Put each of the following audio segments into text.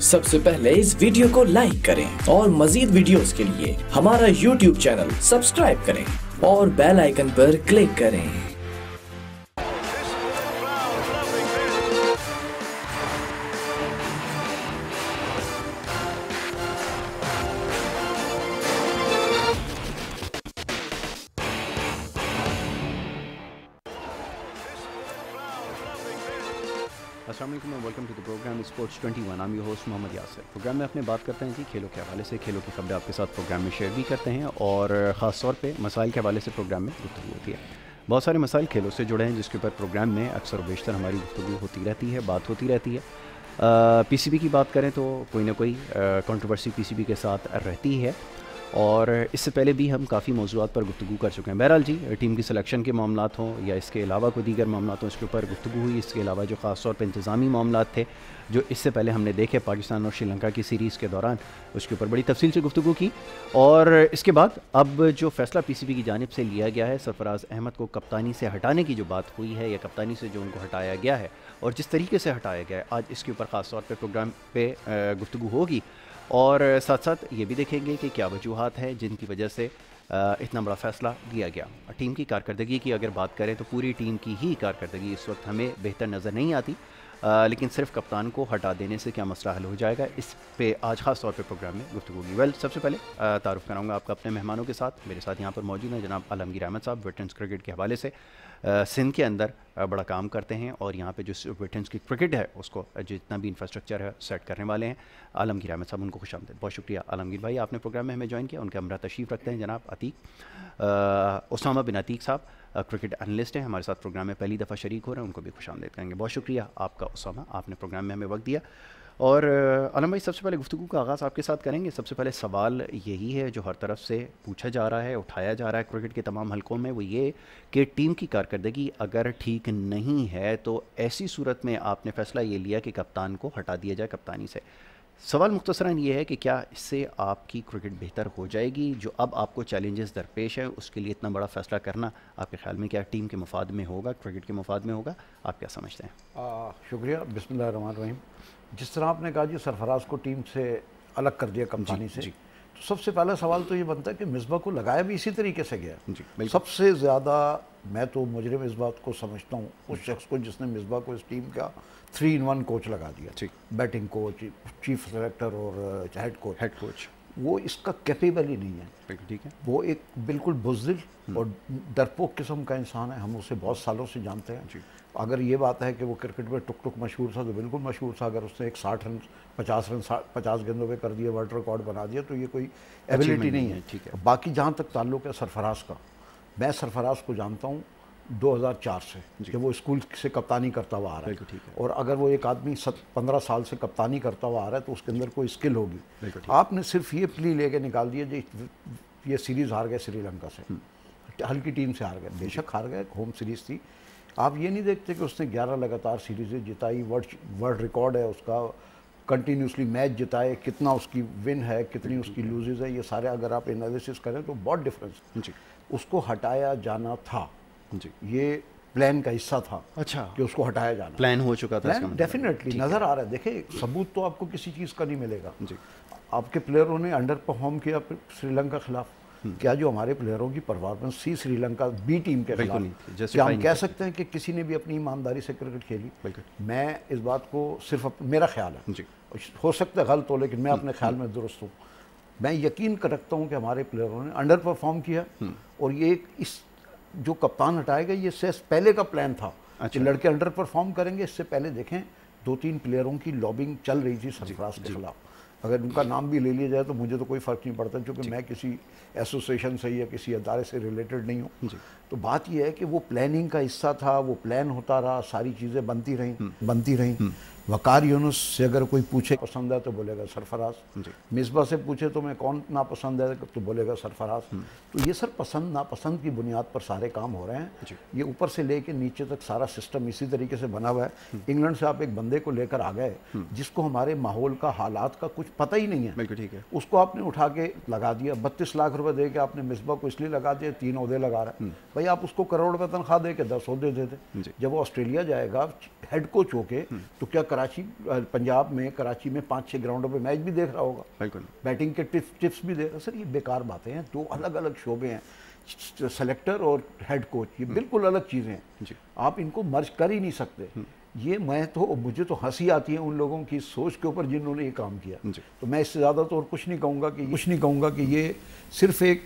सबसे पहले इस वीडियो को लाइक करें और मजीद वीडियोस के लिए हमारा YouTube चैनल सब्सक्राइब करें और बेल आइकन पर क्लिक करें। अस्सलाम वालेकुम and welcome to the programme sports 21। I am your host Mohammad Yasir. Programme में अपने बात करते हैं जी खेलों के हवाले से, खेलों की खबरें आपके साथ प्रोग्राम में शेयर भी करते हैं और ख़ास तौर पे मसाइल के हवाले से प्रोग्राम में गुफ्तगू होती है। बहुत सारे मसाइल खेलों से जुड़े हैं जिसके ऊपर प्रोग्राम में अक्सर व बेशतर हमारी गुफ्तगू होती रहती है, बात होती रहती है। पीसीबी की बात करें तो कोई ना कोई कंट्रोवर्सी पीसीबी के साथ रहती है और इससे पहले भी हम काफ़ी मौज़ूआत पर गुफ्तगू कर चुके हैं। बहरहाल जी, टीम की सिलेक्शन के मामलात हों या इसके अलावा कोई दीगर मामलात हों, इसके ऊपर गुफ्तगू हुई। इसके अलावा जो ख़ास तौर पर इंतज़ामी मामलात थे जो इससे पहले हमने देखे पाकिस्तान और श्रीलंका की सीरीज़ के दौरान, उसके ऊपर बड़ी तफसील से गुफ्तगू की। और इसके बाद अब जो फ़ैसला पीसीबी की जानिब से लिया गया है, सरफराज अहमद को कप्तानी से हटाने की जो बात हुई है या कप्तानी से जो उनको हटाया गया है और जिस तरीके से हटाया गया है, आज इसके ऊपर ख़ास तौर पर प्रोग्राम पर गुफ्तगू होगी। और साथ साथ ये भी देखेंगे कि क्या वजूहात है जिनकी वजह से इतना बड़ा फ़ैसला दिया गया। टीम की कारकर्दगी की अगर बात करें तो पूरी टीम की ही कारकर्दगी इस वक्त हमें बेहतर नज़र नहीं आती, लेकिन सिर्फ कप्तान को हटा देने से क्या मसला हल हो जाएगा, इस पे आज ख़ास तौर पे प्रोग्राम में गुफ्तगू होगी। सबसे पहले तारुफ़ कराऊंगा आपका अपने मेहमानों के साथ। मेरे साथ यहाँ पर मौजूद हैं जनाब आलमगीर अहमद साहब, वेटरन्स क्रिकेट के हवाले से सिंध के अंदर बड़ा काम करते हैं और यहाँ पे जो वेटरन्स की क्रिकेट है उसको जितना भी इंफ्रास्ट्रक्चर है सेट करने वाले हैं। आलमगीर अहमद साहब, उनको खुशामदीद। बहुत शुक्रिया आलमगीर भाई, आपने प्रोग्राम में हमें ज्वाइन किया। उनके हमरा तशरीफ़ रखते हैं जनाब अतीक उसामा बिन अतीक साहब, क्रिकेट एनालिस्ट हैं, हमारे साथ प्रोग्राम में पहली दफ़ा शरीक हो रहे हैं, उनको भी खुशामदीद करेंगे। बहुत शुक्रिया आपका उसामा, आपने प्रोग्राम में हमें वक्त दिया। और आलम भाई, सबसे पहले गुफ्तगू का आगाज़ आपके साथ करेंगे। सबसे पहले सवाल यही है जो हर तरफ से पूछा जा रहा है, उठाया जा रहा है क्रिकेट के तमाम हलकों में, वो ये कि टीम की कारकर्दगी अगर ठीक नहीं है तो ऐसी सूरत में आपने फ़ैसला ये लिया कि कप्तान को हटा दिया जाए कप्तानी से। सवाल मुख्तसरन ये है कि क्या इससे आपकी क्रिकेट बेहतर हो जाएगी? जो अब आपको चैलेंजेस दरपेश है उसके लिए इतना बड़ा फ़ैसला करना आपके ख्याल में क्या टीम के मफाद में होगा, क्रिकेट के मफाद में होगा? आप क्या समझते हैं? शुक्रिया। बिस्मिल्लाहिर्रहमानिर्रहीम। जिस तरह आपने कहा जी सरफराज को टीम से अलग कर दिया कप्तानी से, तो सबसे पहला सवाल तो ये बनता है कि मिसबा को लगाया भी इसी तरीके से गया। सबसे ज़्यादा मैं तो मुजरिम इस बात को समझता हूँ उस शख्स को जिसने मिसबा को इस टीम का 3-in-1 कोच लगा दिया। बैटिंग कोच, चीफ सेलेक्टर और हेड कोच। वो इसका कैपेबल ही नहीं है। ठीक है, वो एक बिल्कुल बुज़दिल और डरपोक किस्म का इंसान है। हम उसे बहुत सालों से जानते हैं। अगर ये बात है कि वो क्रिकेट में टुक टुक मशहूर था तो बिल्कुल मशहूर था। अगर उसने एक 60 रन 50 गेंदों पे कर दिए, वर्ल्ड रिकॉर्ड बना दिया, तो ये कोई एबिलिटी नहीं है। ठीक है। बाकी जहाँ तक ताल्लुक़ है सरफराज का, मैं सरफराज को जानता हूँ 2004 से, कि वो स्कूल से कप्तानी करता हुआ आ रहा है। और अगर वो एक आदमी 15 साल से कप्तानी करता हुआ आ रहा है तो उसके अंदर कोई स्किल होगी। आपने सिर्फ ये प्ली लेके निकाल दिया जी ये सीरीज़ हार गए श्रीलंका से, हल्की टीम से हार गए। बेशक हार गए, होम सीरीज़ थी। आप ये नहीं देखते कि उसने 11 लगातार सीरीज़ें जिताई, वर्ल्ड रिकॉर्ड है उसका, कंटिन्यूसली मैच जिताए, कितना उसकी विन है, कितनी उसकी लूजेज है, ये सारे अगर आप एनालिसिस करें तो बहुत डिफरेंस। उसको हटाया जाना था जी, ये प्लान का हिस्सा था। अच्छा, कि उसको हटाया जाना प्लान हो चुका था, डेफिनेटली नज़र आ रहा है। देखिए, सबूत तो आपको किसी चीज़ का नहीं मिलेगा जी। आपके प्लेयरों ने अंडर परफॉर्म किया श्रीलंका के खिलाफ। क्या जो हमारे प्लेयरों की परफॉर्मेंस थी श्रीलंका बी टीम के खिलाफ, क्या हम कह सकते हैं कि किसी ने भी अपनी ईमानदारी से क्रिकेट खेली? मैं इस बात को सिर्फ मेरा ख्याल है जी, हो सकता है गलत हो, लेकिन मैं अपने ख्याल में दुरुस्त हूँ। मैं यकीन रखता हूँ कि हमारे प्लेयरों ने अंडर परफॉर्म किया और ये इस जो कप्तान हटाएगा ये से पहले का प्लान था। कि लड़के अंडर परफॉर्म करेंगे। इससे पहले देखें 2-3 प्लेयरों की लॉबिंग चल रही थी सरफराज के खिलाफ। अगर उनका नाम भी ले लिया जाए तो मुझे तो कोई फ़र्क नहीं पड़ता, क्योंकि मैं किसी एसोसिएशन से या किसी अदारे से रिलेटेड नहीं हूँ। तो बात यह है कि वो प्लानिंग का हिस्सा था, वो प्लान होता रहा, सारी चीज़ें बनती रहीं। वकार यूनुस से अगर कोई पूछे पसंद है तो बोलेगा सरफराज, मिसबा से पूछे तो मैं कौन नापसंद है तो बोलेगा सरफराज। तो ये सर पसंद नापसंद की बुनियाद पर सारे काम हो रहे हैं। ये ऊपर से लेके नीचे तक सारा सिस्टम इसी तरीके से बना हुआ है। इंग्लैंड से आप एक बंदे को लेकर आ गए जिसको हमारे माहौल का, हालात का कुछ पता ही नहीं है। बिल्कुल ठीक है। उसको आपने उठा के लगा दिया, 32 लाख रुपए दे के आपने मिसबा को इसलिए लगा दिया 3 ओहदे लगा रहा है। भाई आप उसको करोड़ रुपए तनख्वाह दे के 10 ओहदे दे दे। जब वो ऑस्ट्रेलिया जाएगा हेड कोच होके तो क्या कराची पंजाब में कराची में 5-6 ग्राउंडों पे मैच भी देख रहा होगा, बिल्कुल बैटिंग के टिप्स भी दे रहा। सर ये बेकार बातें हैं, दो अलग अलग शोबे हैं, सेलेक्टर और हेड कोच, ये बिल्कुल अलग चीज़ें हैं, आप इनको मर्ज कर ही नहीं सकते। ये मुझे तो हंसी आती है उन लोगों की सोच के ऊपर जिन्होंने ये काम किया। तो मैं इससे ज़्यादा तो और कुछ नहीं कहूँगा कि ये सिर्फ एक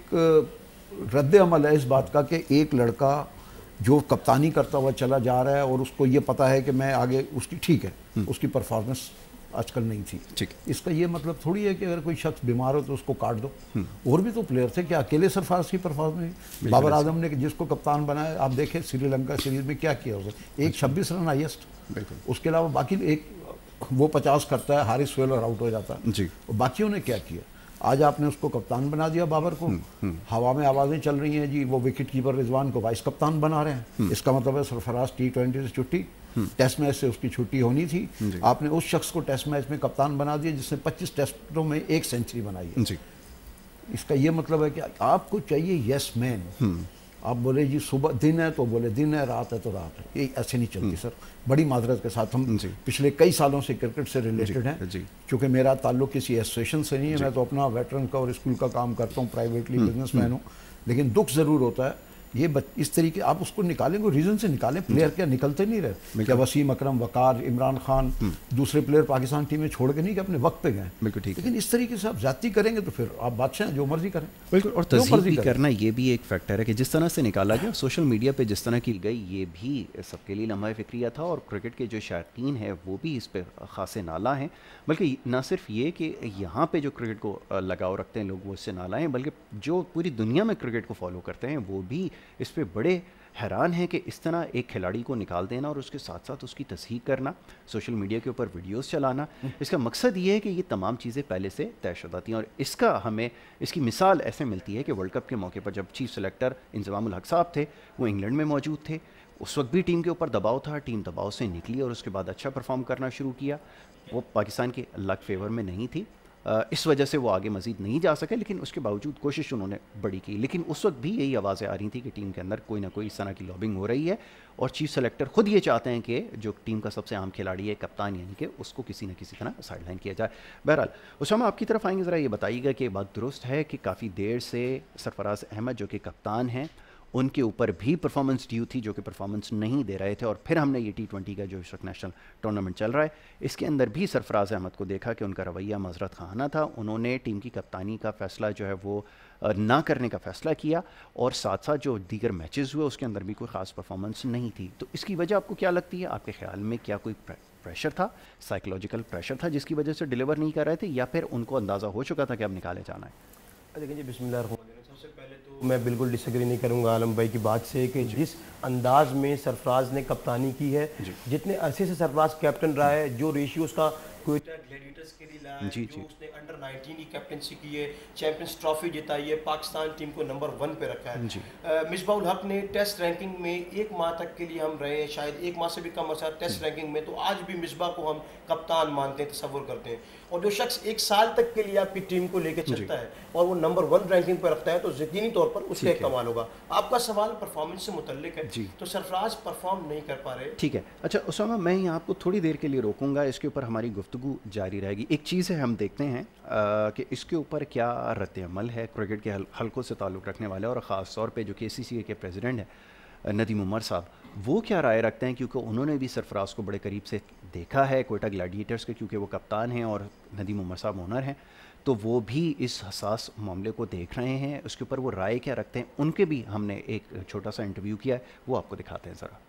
रद्द अमल है इस बात का कि एक लड़का जो कप्तानी करता हुआ चला जा रहा है और उसको ये पता है कि मैं आगे उसकी ठीक है, उसकी परफॉर्मेंस आजकल नहीं थी, इसका ये मतलब थोड़ी है कि अगर कोई शख्स बीमार हो तो उसको काट दो। और भी तो प्लेयर थे, क्या अकेले सरफराज की परफॉर्मेंस? बाबर आजम ने जिसको कप्तान बनाया, आप देखें श्रीलंका सीरीज में क्या किया उसने, एक 26 रन हाईएस्ट, उसके अलावा बाकी एक वो 50 करता है, हारिस वेलर आउट हो जाता है, और बाकियों ने क्या किया? आज आपने उसको कप्तान बना दिया बाबर को, हवा में आवाज़ें चल रही हैं जी वो विकेट कीपर रिजवान को वाइस कप्तान बना रहे हैं। इसका मतलब है सरफराज T20 से छुट्टी, टेस्ट मैच से उसकी छुट्टी होनी थी, आपने उस शख्स को टेस्ट मैच में कप्तान बना दिया जिसने 25 टेस्टों में 1 सेंचुरी बनाई है। इसका ये मतलब है कि आपको चाहिए यस मैन। आप बोले जी सुबह दिन है तो बोले दिन है, रात है तो रात है, ये ऐसे नहीं चलती सर। बड़ी माजरत के साथ हम पिछले कई सालों से क्रिकेट से रिलेटेड हैं, क्योंकि मेरा ताल्लुक किसी एसोसिएशन से नहीं है, मैं तो अपना वेटरन का और स्कूल का काम करता हूँ, प्राइवेटली बिजनेसमैन हूँ। लेकिन दुख ज़रूर होता है ये इस तरीके आप उसको निकालेंगे, रीज़न से निकालें। प्लेयर क्या निकलते नहीं रहे? क्या वसीम अकरम, वकार, इमरान खान, दूसरे प्लेयर पाकिस्तान टीम में छोड़ के नहीं कि अपने वक्त पे गए? बिल्कुल ठीक। लेकिन इस तरीके से आप ज़्यादती करेंगे तो फिर आप बादशाह जो मर्जी करें। बिल्कुल, और तज़हीक भी करना ये भी एक फैक्टर है कि जिस तरह से निकाला गया, सोशल मीडिया पे जिस तरह की गई, ये भी सबके लिए लम्हा फ़िक्रिया था। और क्रिकेट के जो शायकीन हैं वो भी इस पर ख़ासे नाला हैं, बल्कि ना सिर्फ ये कि यहाँ पे जो क्रिकेट को लगाव रखते हैं लोग वो इससे नाला हैं, बल्कि जो पूरी दुनिया में क्रिकेट को फॉलो करते हैं वो भी इस पर बड़े हैरान है कि इस तरह एक खिलाड़ी को निकाल देना और उसके साथ साथ उसकी तस्हीक करना, सोशल मीडिया के ऊपर वीडियोस चलाना, इसका मकसद ये है कि ये तमाम चीज़ें पहले से तयशुदा थी। और इसका हमें इसकी मिसाल ऐसे मिलती है कि वर्ल्ड कप के मौके पर जब चीफ सेलेक्टर इंज़मामुल हक साहब थे, वो इंग्लैंड में मौजूद थे, उस वक्त भी टीम के ऊपर दबाव था, टीम दबाव से निकली और उसके बाद अच्छा परफॉर्म करना शुरू किया। वो पाकिस्तान के लक फेवर में नहीं थी, इस वजह से वो आगे मज़ीद नहीं जा सके, लेकिन उसके बावजूद कोशिश उन्होंने बड़ी की। लेकिन उस वक्त भी यही आवाज़ें आ रही थी कि टीम के अंदर कोई ना कोई इस तरह की लॉबिंग हो रही है और चीफ सेलेक्टर खुद ये चाहते हैं कि जो टीम का सबसे अहम खिलाड़ी है कप्तान, यानी कि उसको किसी न किसी तरह साइडलाइन किया जाए। बहरहाल उसामा, आपकी तरफ आएंगे, ज़रा ये बताइएगा कि बात दुरुस्त है कि काफ़ी देर से सरफराज अहमद जो कि कप्तान हैं उनके ऊपर भी परफॉर्मेंस ड्यू थी, जो कि परफॉर्मेंस नहीं दे रहे थे, और फिर हमने ये T20 का जो इस वक्त नेशनल टूर्नामेंट चल रहा है इसके अंदर भी सरफराज अहमद को देखा कि उनका रवैया मज़रत खाना था। उन्होंने टीम की कप्तानी का फ़ैसला जो है वो ना करने का फ़ैसला किया, और साथ साथ जो दीगर मैचेस हुए उसके अंदर भी कोई ख़ास परफॉर्मेंस नहीं थी। तो इसकी वजह आपको क्या लगती है? आपके ख्याल में क्या कोई प्रेशर था, साइकोलॉजिकल प्रेशर था जिसकी वजह से डिलीवर नहीं कर रहे थे, या फिर उनको अंदाज़ा हो चुका था कि अब निकाले जाना है? देखिए जी, बिस्मिल्लाह, सबसे पहले तो मैं बिल्कुल डिसएग्री नहीं करूंगा आलम भाई की बात से कि जिस अंदाज में सरफराज ने कप्तानी की है, जितने अरसे से सरफराज कैप्टन रहा है, जो रेशियो उसका क्वेटा ग्लैडिएटर्स के लिए लाया है, जो उसने अंडर 19 की कैप्टनसी की है, चैंपियंस ट्रॉफी जिताई है, पाकिस्तान टीम को नंबर 1 पे रखा है। मिसबाहुल हक ने टेस्ट रैंकिंग में 1 माह तक के लिए हम रहे हैं, शायद 1 माह से भी कम अर्सा टेस्ट रैंकिंग में, तो आज भी मिसबाह को हम कप्तान मानते हैं, तसव्वुर करते हैं। और जो शख्स 1 साल तक के लिए आपकी टीम को लेकर चलता है और वो नंबर 1 रैंकिंग पर रखता है, तो यकीनी तौर पर उसका एक कमाल होगा। आपका सवाल परफॉर्मेंस से मुतल्लिक है, तो सरफराज परफॉर्म नहीं कर पा रहे। ठीक है, अच्छा उसामा, मैं यहाँ आपको थोड़ी देर के लिए रोकूंगा, इसके ऊपर हमारी गुफ्तगू जारी रहेगी। एक चीज़ है, हम देखते हैं कि इसके ऊपर क्या रद्द-ए-अमल है क्रिकेट के हलकों से ताल्लुक़ रखने वाले, और ख़ास तौर पे जो KCCA के प्रेसिडेंट हैं नदीम उमर साहब, वो क्या राय रखते हैं, क्योंकि उन्होंने भी सरफराज को बड़े करीब से देखा है क्वेटा ग्लैडिएटर्स के, क्योंकि वो कप्तान हैं और नदीम उमर साहब ओनर हैं, तो वो भी इस हसास मामले को देख रहे हैं। उसके ऊपर वो राय क्या रखते हैं, उनके भी हमने एक छोटा सा इंटरव्यू किया है, वो आपको दिखाते हैं ज़रा।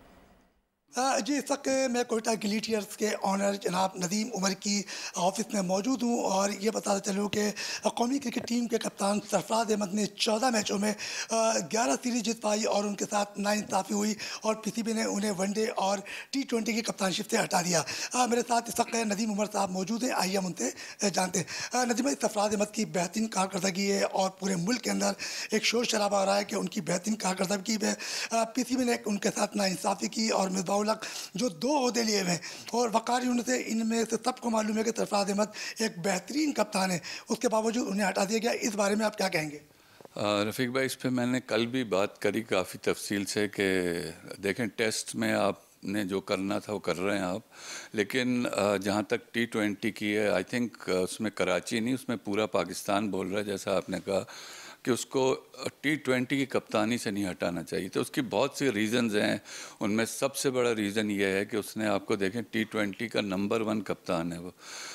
जी, इस वक्त मैं कोयटा ग्लैडिएटर्स के ऑनर जनाब नदीम उमर की ऑफिस में मौजूद हूँ, और ये बताते चलूँ कि कौमी क्रिकेट टीम के कप्तान सरफराज अहमद ने 14 मैचों में 11 सीरीज जीत पाई और उनके साथ नाइंसाफ़ी हुई, और PCB ने उन्हें वनडे और T20 की कप्तानशिप से हटा दिया। मेरे साथ इस वक्त नदीम उमर साहब मौजूद हैं, आइए हम उनसे जानते हैं। नदीम भाई, सरफराज अहमद की बेहतरीन कारकर्दगी है और पूरे मुल्क के अंदर एक शोर शराबा हो रहा है कि उनकी बेहतरीन कारकर्दगी है। PCB ने उनके साथ नाइंसाफ़ी की और मिसबाहुल हक जो 2 ओहदे लिए हुए हैं, और वकार यूनिस से, इनमें से सबको मालूम है कि सरफराज अहमद एक बेहतरीन कप्तान है, उसके बावजूद उन्हें हटा दिया गया। इस बारे में आप क्या कहेंगे? रफ़ीक भाई, इस पर मैंने कल भी बात करी काफ़ी तफसील से कि देखें, टेस्ट में आप ने जो करना था वो कर रहे हैं आप, लेकिन जहाँ तक T20 की है, आई थिंक उसमें कराची नहीं, उसमें पूरा पाकिस्तान बोल रहा है, जैसा आपने कहा कि उसको T20 की कप्तानी से नहीं हटाना चाहिए। तो उसकी बहुत सी रीज़न्स हैं, उनमें सबसे बड़ा रीज़न ये है कि उसने, आपको देखें, T20 का नंबर 1 कप्तान है वो,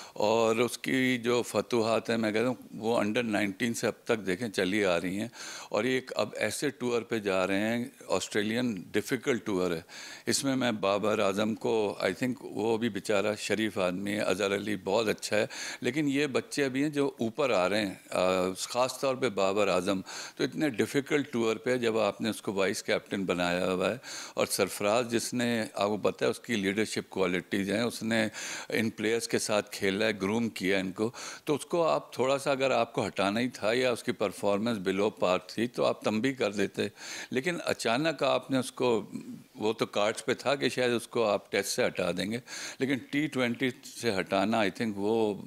और उसकी जो फतूहात है, मैं कहता हूँ वो अंडर 19 से अब तक देखें चली आ रही हैं, और ये अब ऐसे टूर पे जा रहे हैं, ऑस्ट्रेलियन डिफ़िकल्ट टूर है। इसमें मैं बाबर आज़म को, आई थिंक वो भी बेचारा शरीफ आदमी है, अज़हर अली बहुत अच्छा है, लेकिन ये बच्चे अभी हैं जो ऊपर आ रहे हैं, ख़ास तौर पे बाबर आज़म। तो इतने डिफ़िकल्ट टूर पे जब आपने उसको वाइस कैप्टन बनाया हुआ है, और सरफराज जिसने, आपको पता है उसकी लीडरशिप क्वालिटीज़ हैं, उसने इन प्लेयर्स के साथ खेला, ग्रूम किया इनको, तो उसको आप थोड़ा सा, अगर आपको हटाना ही था या उसकी परफॉर्मेंस बिलो पार थी तो आप तंबी कर देते, लेकिन अचानक आपने उसको, वो तो कार्ड्स पे था कि शायद उसको आप टेस्ट से हटा देंगे, लेकिन T20 से हटाना, आई थिंक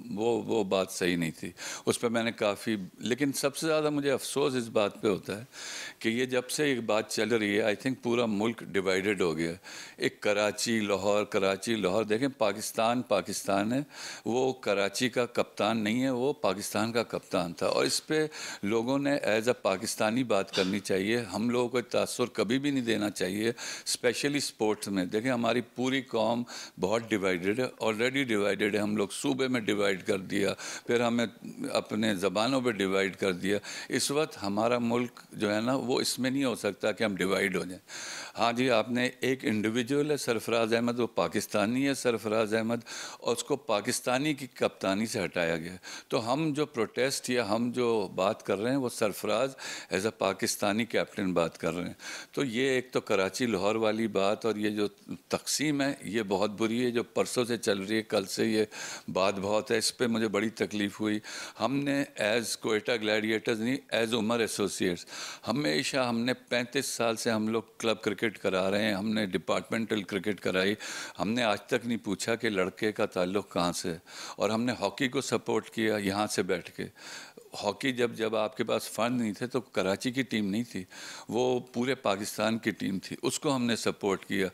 वो बात सही नहीं थी। उस पर मैंने काफ़ी, लेकिन सबसे ज़्यादा मुझे अफसोस इस बात पे होता है कि ये जब से एक बात चल रही है, आई थिंक पूरा मुल्क डिवाइडेड हो गया। एक कराची लाहौर, देखें पाकिस्तान है, वो कराची का कप्तान नहीं है, वो पाकिस्तान का कप्तान था, और इस पे लोगों ने एज अ पाकिस्तानी बात करनी चाहिए। हम लोगों को तासुर कभी भी नहीं देना चाहिए, स्पेशली स्पोर्ट्स में। देखें हमारी पूरी कौम बहुत डिवाइडेड है, ऑलरेडी डिवाइडेड है। हम लोग सूबे में डिवाइड कर दिया, फिर हमें अपने ज़बानों पे डिवाइड कर दिया। इस वक्त हमारा मुल्क जो है ना, वो इसमें नहीं हो सकता कि हम डिवाइड हो जाएं। हाँ जी, आपने एक इंडिविजुअल है सरफराज अहमद, वो पाकिस्तानी है सरफराज अहमद, और उसको पाकिस्तानी की कप्तानी से हटाया गया। तो हम जो प्रोटेस्ट या हम जो बात कर रहे हैं वो Sarfaraz as a Pakistani captain बात कर रहे हैं। तो ये एक तो कराची लाहौर वाली बात, और ये जो तकसीम है ये बहुत बुरी है, जो परसों से चल रही है, कल से ये बात बहुत है, इस पर मुझे बड़ी तकलीफ़ हुई। हमने एज़ कोयटा ग्लैडिएटर्स नहीं, एज़ उमर एसोसिएट्स हमेशा, हमने 35 साल से हम लोग क्लब क्रिकेट करा रहे हैं, हमने डिपार्टमेंटल क्रिकेट कराई, हमने आज तक नहीं पूछा कि लड़के का ताल्लुक़ कहाँ से है। और हमने हॉकी को सपोर्ट किया यहाँ से बैठ के। हॉकी जब आपके पास फ़ंड नहीं थे तो कराची की टीम नहीं थी, वो पूरे पाकिस्तान की टीम थी, उसको हमने सपोर्ट किया।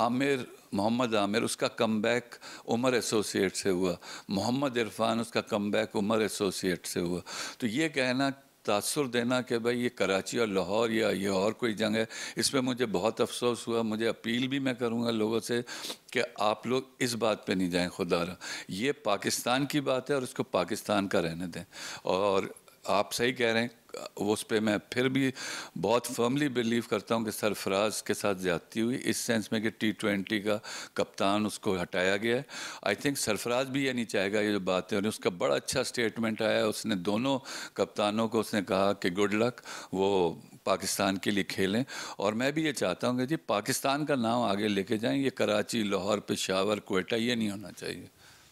मोहम्मद आमिर, उसका कमबैक उमर एसोसिएट से हुआ। मोहम्मद इरफान, उसका कमबैक उमर एसोसिएट से हुआ। तो ये कहना, तासुर देना कि भाई ये कराची और लाहौर या ये और कोई जंग है, इस पर मुझे बहुत अफसोस हुआ। मुझे अपील भी मैं करूँगा लोगों से कि आप लोग इस बात पे नहीं जाएं खुदारा। ये पाकिस्तान की बात है और इसको पाकिस्तान का रहने दें। और आप सही कह रहे हैं, उस पर मैं फिर भी बहुत फर्मली बिलीव करता हूँ कि सरफराज के साथ ज़्यादती हुई, इस सेंस में कि T20 का कप्तान उसको हटाया गया है। आई थिंक सरफराज भी ये नहीं चाहेगा ये जो बात है, और उसका बड़ा अच्छा स्टेटमेंट आया, उसने दोनों कप्तानों को उसने कहा कि गुड लक, वो पाकिस्तान के लिए खेलें। और मैं भी ये चाहता हूँ कि जी पाकिस्तान का नाम आगे लेके जाएं, ये कराची, लाहौर, पेशावर, कोयटा ये नहीं होना चाहिए।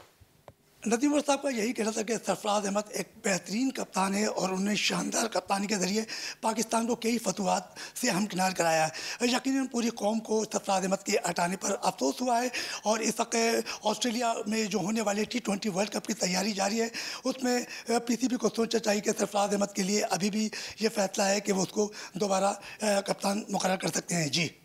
नदीम उमर साहब का यही कहना था कि सरफराज अहमद एक बेहतरीन कप्तान है और उन्होंने शानदार कप्तानी के ज़रिए पाकिस्तान को कई फतूहात से हमकिनार कराया है। यकीनन पूरी कौम को सरफराज अहमद के हटाने पर अफसोस हुआ है, और इस वक्त ऑस्ट्रेलिया में जो होने वाले T20 वर्ल्ड कप की तैयारी जारी है, उसमें PCB को सोचना चाहिए कि सरफराज अहमद के लिए अभी भी ये फैसला है कि वो उसको दोबारा कप्तान मुकर्रर कर सकते हैं। जी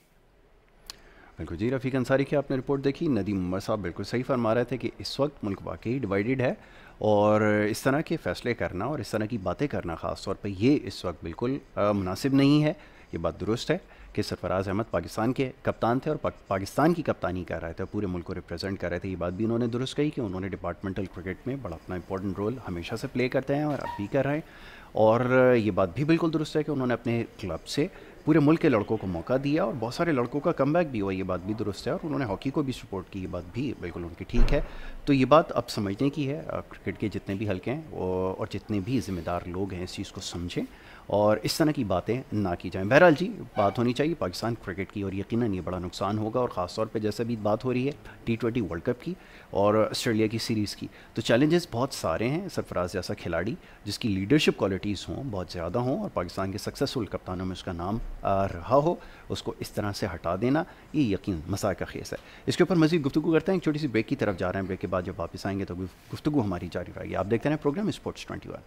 बिल्कुल जी, रफ़ीक अंसारी की आपने रिपोर्ट देखी। नदीम उमर साहब बिल्कुल सही फरमा रहे थे कि इस वक्त मुल्क वाकई डिवाइडेड है, और इस तरह के फ़ैसले करना और इस तरह की बातें करना ख़ास तौर पर ये इस वक्त बिल्कुल मुनासिब नहीं है। ये बात दुरुस्त है कि सरफराज अहमद पाकिस्तान के कप्तान थे और पाकिस्तान की कप्तानी कर रहे थे, पूरे मुल्क को रिप्रेजेंट कर रहे थे। ये बात भी उन्होंने दुरुस्त कही कि उन्होंने डिपार्टमेंटल क्रिकेट में बड़ा अपना इंपॉर्टेंट रोल हमेशा से प्ले करते हैं और अब भी कर रहे हैं। और ये बात भी बिल्कुल दुरुस्त है कि उन्होंने अपने क्लब से पूरे मुल्क के लड़कों को मौका दिया और बहुत सारे लड़कों का कमबैक भी हुआ, ये बात भी दुरुस्त है। और उन्होंने हॉकी को भी सपोर्ट की, ये बात भी बिल्कुल उनकी ठीक है। तो ये बात अब समझने की है, क्रिकेट के जितने भी हल्के हैं और जितने भी ज़िम्मेदार लोग हैं इस चीज़ को समझें और इस तरह की बातें ना की जाएं। बहरहाल जी, बात होनी चाहिए पाकिस्तान क्रिकेट की, और यकीनन ये बड़ा नुकसान होगा। और ख़ास तौर पे जैसे भी बात हो रही है T20 वर्ल्ड कप की और ऑस्ट्रेलिया की सीरीज़ की, तो चैलेंजेस बहुत सारे हैं। सरफराज जैसा खिलाड़ी जिसकी लीडरशिप क्वालिटीज़ हों, बहुत ज़्यादा हों, और पाकिस्तान के सक्सेसफुल कप्तानों में उसका नाम रहा हो, उसको इस तरह से हटा देना ये यकीन मज़ाक का खेस है। इसके ऊपर मज़ीद गुफ्तगू करते हैं, एक छोटी सी ब्रेक की तरफ जा रहे हैं। ब्रेक के बाद जब वापस आएंगे तो गुफ्तगू हमारी जारी रहेगी। आप देखते हैं programme sports 21।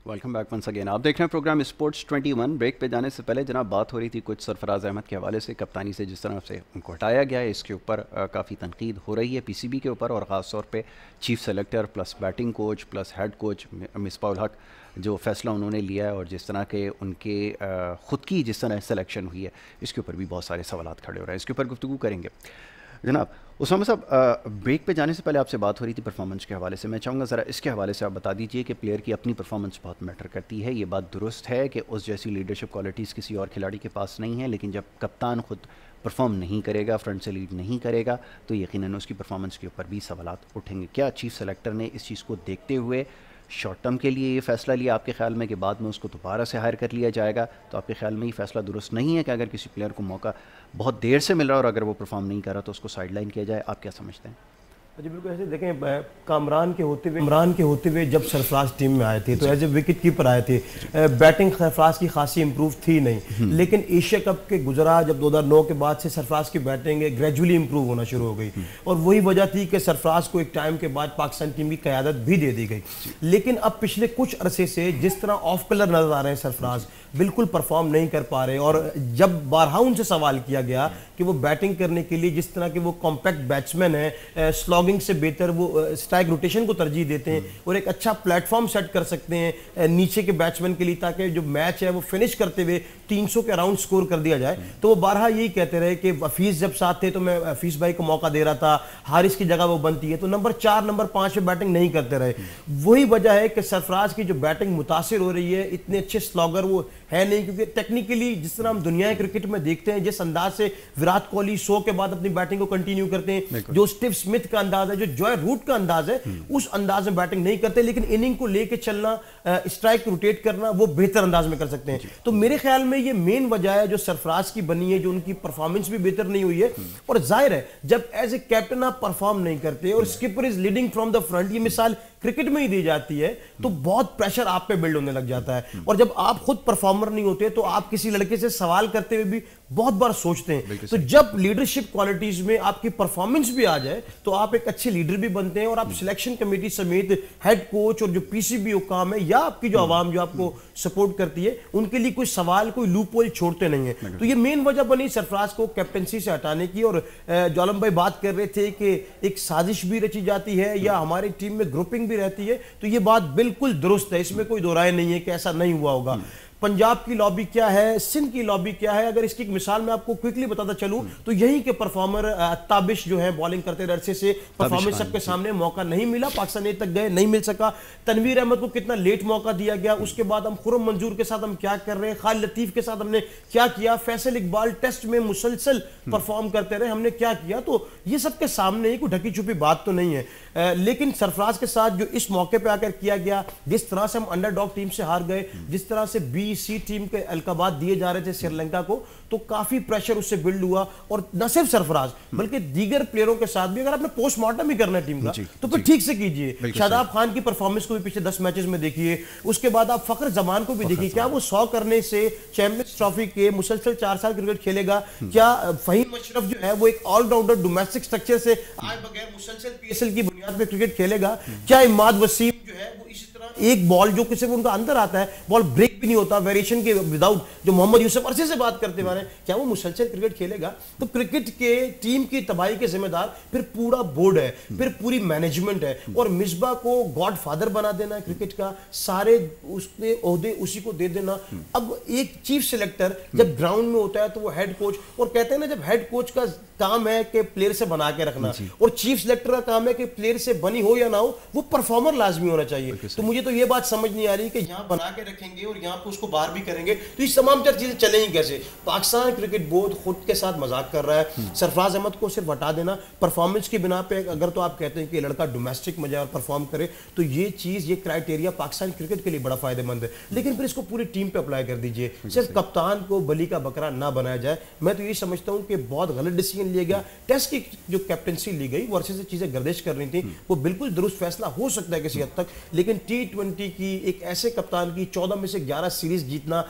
Welcome back once again. आप देख रहे हैं प्रोग्राम स्पोर्ट्स 21। ब्रेक पे जाने से पहले जनाब बात हो रही थी कुछ सरफराज अहमद के हवाले से, कप्तानी से जिस तरह से उनको हटाया गया है इसके ऊपर काफ़ी तनकीद हो रही है पीसीबी के ऊपर, और ख़ास तौर पे chief selector plus batting coach plus head coach Misbah ul Haq जो फ़ैसला उन्होंने लिया है और जिस तरह के उनके ख़ुद की जिस तरह सिलेक्शन हुई है इसके ऊपर भी बहुत सारे सवाल खड़े हो रहे हैं। इसके ऊपर गुफ्तगू करेंगे। जनाब उसामा साहब, ब्रेक पे जाने से पहले आपसे बात हो रही थी परफॉर्मेंस के हवाले से, मैं चाहूँगा ज़रा इसके हवाले से आप बता दीजिए कि प्लेयर की अपनी परफॉर्मेंस बहुत मैटर करती है। ये बात दुरुस्त है कि उस जैसी लीडरशिप क्वालिटीज़ किसी और खिलाड़ी के पास नहीं है, लेकिन जब कप्तान ख़ुद परफॉर्म नहीं करेगा, फ्रंट से लीड नहीं करेगा, तो यकीनन उसकी परफॉर्मेंस के ऊपर भी सवालात उठेंगे। क्या चीफ सेलेक्टर ने इस चीज़ को देखते हुए शॉर्ट टर्म के लिए ये फ़ैसला लिया आपके ख़्याल में कि बाद में उसको दोबारा से हायर कर लिया जाएगा? तो आपके ख़्याल में ये फ़ैसला दुरुस्त नहीं है कि अगर किसी प्लेयर को मौका बहुत देर से मिल रहा है और अगर वो परफॉर्म नहीं कर रहा तो उसको साइडलाइन किया जाए? आप क्या समझते हैं? जी बिल्कुल, ऐसे देखें कामरान के होते हुए जब सरफराज टीम में आए थे तो एज ए विकेट कीपर आए थे, बैटिंग सरफराज की खासी इंप्रूव थी नहीं, लेकिन एशिया कप के गुजरा जब 2009 के बाद से सरफराज की बैटिंग ग्रेजुअली इंप्रूव होना शुरू हो गई, और वही वजह थी कि सरफराज को एक टाइम के बाद पाकिस्तान टीम की क़यादत भी दे दी गई। लेकिन अब पिछले कुछ अरसे से जिस तरह ऑफ कलर नजर आ रहे हैं सरफराज, बिल्कुल परफॉर्म नहीं कर पा रहे, और जब बारहा उनसे सवाल किया गया कि वो बैटिंग करने के लिए जिस तरह के वो कॉम्पैक्ट बैट्समैन है, स्लॉगिंग से बेहतर वो स्ट्राइक रोटेशन को तरजीह देते हैं और एक अच्छा प्लेटफॉर्म सेट कर सकते हैं नीचे के बैट्समैन के लिए, ताकि जो मैच है वो फिनिश करते हुए 300 के अराउंड स्कोर कर दिया जाए। तो वो बारहा यही कहते रहे कि हफीज जब साथ थे तो मैं हफीज भाई को मौका दे रहा था, हारिस की जगह वो बनती है, तो नंबर 4 नंबर 5 पे बैटिंग नहीं करते रहे। वही वजह है कि सरफराज की जो बैटिंग मुतासिर हो रही है, इतने अच्छे स्लॉगर वो है नहीं, क्योंकि टेक्निकली जिस तरह हम दुनिया क्रिकेट में देखते हैं, जिस अंदाज से विराट कोहली 100 के बाद अपनी बैटिंग को कंटिन्यू करते हैं, जो स्टीव स्मिथ का अंदाज है, जो जॉय रूट का अंदाज है, उस अंदाज में बैटिंग नहीं करते, लेकिन इनिंग को लेके चलना, स्ट्राइक रोटेट करना वो बेहतर अंदाज में कर सकते हैं। तो मेरे ख्याल में ये मेन वजह है जो सरफराज की बनी है, जो उनकी परफॉर्मेंस भी बेहतर नहीं हुई है। और जाहिर है जब एज ए कैप्टन आप परफॉर्म नहीं करते और skipper is leading from the front, ये मिसाल क्रिकेट में ही दी जाती है, तो बहुत प्रेशर आप पे बिल्ड होने लग जाता है। और जब आप खुद परफॉर्मर नहीं होते तो आप किसी लड़के से सवाल करते हुए भी बहुत बार सोचते हैं। तो जब लीडरशिप क्वालिटीज में आपकी परफॉर्मेंस भी आ जाए तो आप एक अच्छे लीडर भी बनते हैं, और आप सिलेक्शन कमेटी समेत हेड कोच और जो पीसीबी हुकाम है या आपकी जो आवाम जो आपको सपोर्ट करती है, उनके लिए कोई सवाल, कोई लूप होल छोड़ते नहीं है। तो ये मेन वजह बनी सरफराज को कैप्टनसी से हटाने की। और जो आलम भाई बात कर रहे थे कि एक साजिश भी रची जाती है या हमारी टीम में ग्रुपिंग भी रहती है, तो ये बात बिल्कुल दुरुस्त है, इसमें कोई दो राय नहीं है कि ऐसा नहीं हुआ होगा। पंजाब की लॉबी क्या है, सिंध की लॉबी क्या है, अगर इसकी एक मिसाल मैं आपको क्विकली बताता चलूं तो यही के परफॉर्मर ताबिश जो है बॉलिंग करते रहे अरसे से, परफॉर्मेंस सबके सामने मौका नहीं मिला, पाकिस्तान ए तक गए नहीं मिल सका। तनवीर अहमद को कितना लेट मौका दिया गया, उसके बाद हम खुरम मंजूर के साथ हम क्या कर रहे हैं, खालिद लतीफ के साथ हमने क्या किया, फैसल इकबाल टेस्ट में मुसलसल परफॉर्म करते रहे, हमने क्या किया। तो ये सबके सामने ही कोई ढकी छुपी बात तो नहीं है। लेकिन सरफराज के साथ जो इस मौके पर आकर किया गया, जिस तरह से हम अंडरडॉग टीम से हार गए, जिस तरह से सी टीम के अलकाबाद दिए जा रहे थे श्रीलंका को, तो काफी प्रेशर उससे बिल्ड हुआ। और न सिर्फ सरफराज बल्कि दीगर प्लेयरों के साथ भी अगर आपने पोस्टमार्टम ही करना है टीम का तो फिर ठीक से कीजिए। शादाब खान की परफॉर्मेंस को भी पिछले 10 मैचेस में देखिए, उसके बाद आप फखर जमान को भी देखिए, क्या वो 100 करने से चैंपियंस ट्रॉफी के मुसलसल 4 साल क्रिकेट खेलेगा? क्या फहीम अशरफ जो है वो एक ऑलराउंडर डोमेस्टिक स्ट्रक्चर से आए बगैर मुसलसल पीएसएल की बुनियाद पर क्रिकेट खेलेगा? क्या इमाद वसीम जो है वो इसी तरह एक बॉल जो किसी को उनका अंदर आता है, बॉल ब्रेक भी नहीं होता वेरिएशन के विदाउट, जो मोहम्मद यूसुफ अरसे से बात करते हैं, क्या वो मुसलसल क्रिकेट खेलेगा? तो क्रिकेट के टीम की तबाही के जिम्मेदार फिर पूरा बोर्ड है, फिर पूरी मैनेजमेंट है। और मिसबा को गॉड फादर बना देना है क्रिकेट का, सारे उसके ओहदे उसी को दे देना। अब एक चीफ सिलेक्टर जब ग्राउंड में होता है तो वो हेड कोच, और कहते हैं ना जब हेड कोच का काम है कि प्लेयर से बना के रखना, और चीफ सिलेक्टर का काम है कि प्लेयर से बनी हो या ना हो वो परफॉर्मर लाजमी होना चाहिए। तो मुझे तो ये बात समझ नहीं आ रही कि यहाँ बना के रखेंगे और यहाँ पे उसको बाहर भी करेंगे, तो इस तमाम चीजें चलेंगी कैसे? पाकिस्तान क्रिकेट बोर्ड खुद के साथ मजाक कर रहा है। सरफराज अहमद को सिर्फ हटा देना परफॉर्मेंस की बिना पे, अगर तो आप कहते हैं कि लड़का डोमेस्टिक में जाए और परफॉर्म करे, तो ये चीज, ये क्राइटेरिया पाकिस्तान क्रिकेट के लिए बड़ा फायदेमंद है। लेकिन फिर इसको पूरी टीम पे अप्लाई कर दीजिए, सिर्फ कप्तान को बली का बकरा ना बनाया जाए। मैं तो ये समझता हूँ कि बहुत गलत डिसीजन लिया गया। टेस्ट की जो कैप्टनसी ली गई, वर्षे से चीजें गर्दिश कर रही थी, वो बिल्कुल दुरुस्त फैसला हो सकता है किसी हद तक, लेकिन T20 की एक ऐसे कप्तान की 14 में से 11 सीरीज जीतना,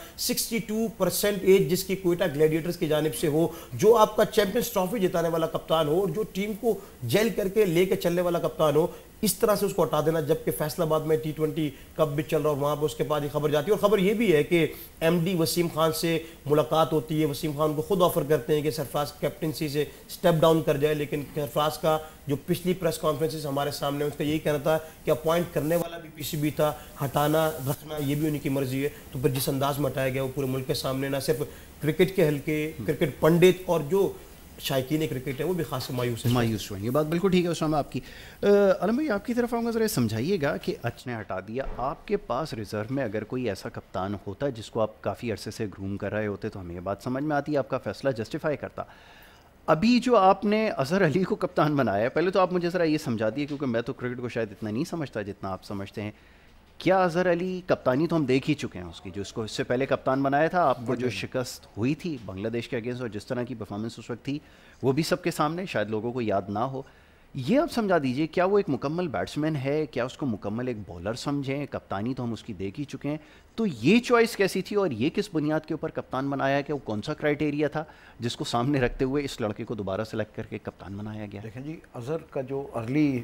62% एज जिसकी क्वेटा ग्लैडिएटर्स की जानिब से हो, जो आपका चैंपियंस ट्रॉफी जिताने वाला कप्तान हो और जो टीम को जेल करके लेके चलने वाला कप्तान हो, اس طرح سے اس کو ہٹا دینا، جبکہ فیصل آباد میں T20 کب بھی چل رہا اور وہاں پہ اس کے بعد یہ خبر جاتی ہے. اور خبر یہ بھی ہے کہ ایم ڈی وسیم خان سے ملاقات ہوتی ہے، وسیم خان کو خود آفر کرتے ہیں کہ سرفراز کیپٹنسی سے سٹیپ ڈاؤن کر جائے، لیکن سرفراز کا جو پچھلی پریس کانفرنسز ہمارے سامنے اس کا یہی کہنا تھا کہ اپوائنٹ کرنے والا بھی پی سی بی تھا، ہٹانا رکھنا یہ بھی ان کی مرضی ہے. تو پھر جس انداز میں ہٹایا گیا وہ پورے ملک کے سامنے نہ صرف کرکٹ کے حلقے، کرکٹ پنڈت اور جو شائقین کرکٹ ہے وہ بھی خاص مایوس ہوئے. یہ بات بالکل ٹھیک ہے اسامہ آپ کی. علم بھائی آپ کی طرف آؤں گا، ذرا سمجھائیے گا کہ اچ نے ہٹا دیا، آپ کے پاس ریزرو میں اگر کوئی ایسا کپتان ہوتا جس کو آپ کافی عرصے سے گروم کر رہے ہوتے تو ہمیں یہ بات سمجھ میں آتی ہے، آپ کا فیصلہ جسٹیفائی کرتا. ابھی جو آپ نے اظہر علی کو کپتان بنایا ہے، پہلے تو آپ مجھے ذرا یہ سمجھا دیے کیونکہ میں تو کرکٹ کو شاید اتنا نہیں سمجھتا جتنا آپ سمجھتے ہیں. کیا اظہر علی کپتانی تو ہم دیکھ ہی چکے ہیں اس کی، جو اس کو اس سے پہلے کپتان بنایا تھا، آپ کو جو شکست ہوئی تھی بنگلہ دیش کے اگینسٹ اور جس طرح کی پرفارمنس اس وقت تھی وہ بھی سب کے سامنے، شاید لوگوں کو یاد نہ ہو. یہ آپ سمجھا دیجئے کیا وہ ایک مکمل بیٹسمین ہے، کیا اس کو مکمل ایک بولر سمجھیں؟ کپتانی تو ہم اس کی دیکھ ہی چکے ہیں. تو یہ چوائس کیسی تھی اور یہ کس بنیاد کے اوپر کپتان بنایا کہ وہ کون سا کرائٹیریا تھا جس کو سامنے رکھتے ہوئے اس لڑکے کو دوبارہ سلیکٹ کر کے کپتان بنایا گیا؟ دیکھیں جی، اظہر کا جو ارلی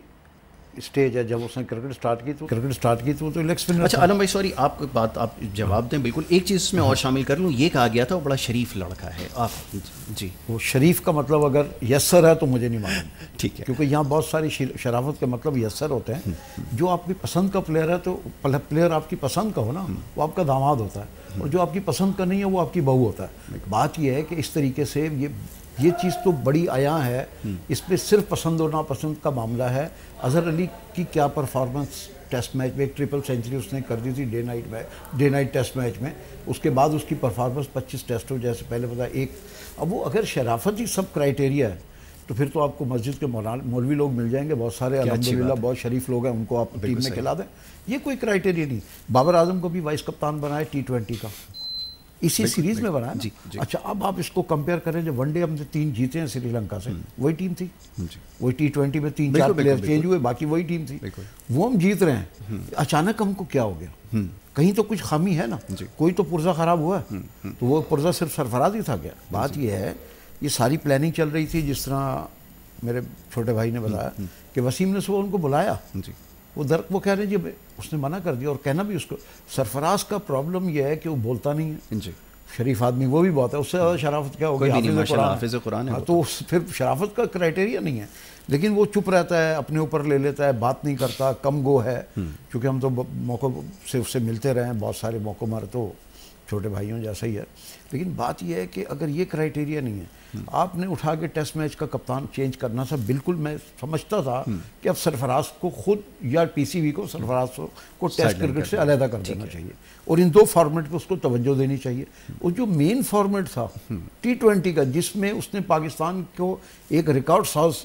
اسٹیج ہے جب اس نے کرکٹ سٹارٹ کی تو لیگ اسپنر. اچھا عالم بھائی سوری، آپ بات آپ جواب دیں بالکل. ایک چیز اس میں اور شامل کر لوں، یہ کہا گیا تھا وہ بڑا شریف لڑکا ہے. آپ جی، وہ شریف کا مطلب اگر یسر ہے تو مجھے نہیں معلوم. ٹھیک ہے، کیونکہ یہاں بہت ساری شرافت کے مطلب یسر ہوتے ہیں. جو آپ کی پسند کا پلیئر ہے تو پلیئر آپ کی پسند کا ہو نا، وہ آپ کا داماد ہوتا ہے، اور جو آپ کی پسند کا نہیں ہے وہ آپ کی بہو ہوتا ہے. بات یہ ہے کہ اس طریقے سے یہ چیز تو بڑی عیاں ہے، اس پہ صرف پسند اور ناپسند کا معاملہ ہے. اظہر علی کی کیا پرفارمنس ٹیسٹ میچ میں، ایک ٹرپل سینچری اس نے کر دی تھی ڈے نائٹ ٹیسٹ میچ میں. اس کے بعد اس کی پرفارمنس 25 ٹیسٹوں جیسے پہلے بتایا ایک. اب وہ اگر شرافت ہی سب کرائٹیریا ہے تو پھر تو آپ کو مسجد کے مولوی لوگ مل جائیں گے بہت سارے، الحمدللہ بہت شریف لوگ ہیں، ان کو آپ ٹیم میں کھلا دیں. یہ کوئی کرائٹیریا نہیں. بابر اعظم کو بھی وائس کپتان بنایا T20 کا، اسی سیریز میں بنایا. اچھا اب آپ اس کو کمپیئر کریں، جب ون ڈے ہم نے 3 جیتے ہیں سری لنکا سے، وہی ٹیم تھی. وہی T20 میں 3-4 پلیئر چینج ہوئے، باقی وہی ٹیم تھی. وہ ہم جیت رہے ہیں، اچانک ہم کو کیا ہو گیا؟ کہیں تو کچھ خامی ہے نا، کوئی تو پرزہ خراب ہوا ہے. تو وہ پرزہ صرف سرفراز ہی تھا کیا؟ بات یہ ہے یہ ساری پلاننگ چل رہی تھی. جس طرح میرے چھوٹے بھائی نے بتایا کہ وسیم نے صبح ان کو بلایا، وہ کہہ رہے ہیں جی اس نے منع کر دیا. اور کہنا بھی اس کو، سرفراز کا پرابلم یہ ہے کہ وہ بولتا نہیں ہے. شریف آدمی وہ بھی بہت ہے، اس سے زیادہ شرافت کیا ہوگی؟ حافظ قرآن ہے. تو پھر شرافت کا کرائٹیریا نہیں ہے. لیکن وہ چپ رہتا ہے، اپنے اوپر لے لیتا ہے، بات نہیں کرتا، کم گو ہے. چونکہ ہم تو موقع سے اس سے ملتے رہے ہیں بہت سارے موقع، مارے تو چھوٹے بھائیوں جیسا ہی ہے. لیکن بات یہ ہے کہ اگر یہ کرائٹیریا نہیں ہے، آپ نے اٹھا کے ٹیسٹ میچ کا کپتان چینج کرنا تھا. بالکل میں سمجھتا تھا کہ اب سرفراز کو خود یا پی سی بی کو سرفراز کو ٹیسٹ کرکٹ سے علیحدہ کر دینا چاہیے، اور ان 2 فارمیٹ پہ اس کو توجہ دینی چاہیے. اور جو مین فارمیٹ تھا T20 کا، جس میں اس نے پاکستان کو ایک ریکارڈ ساز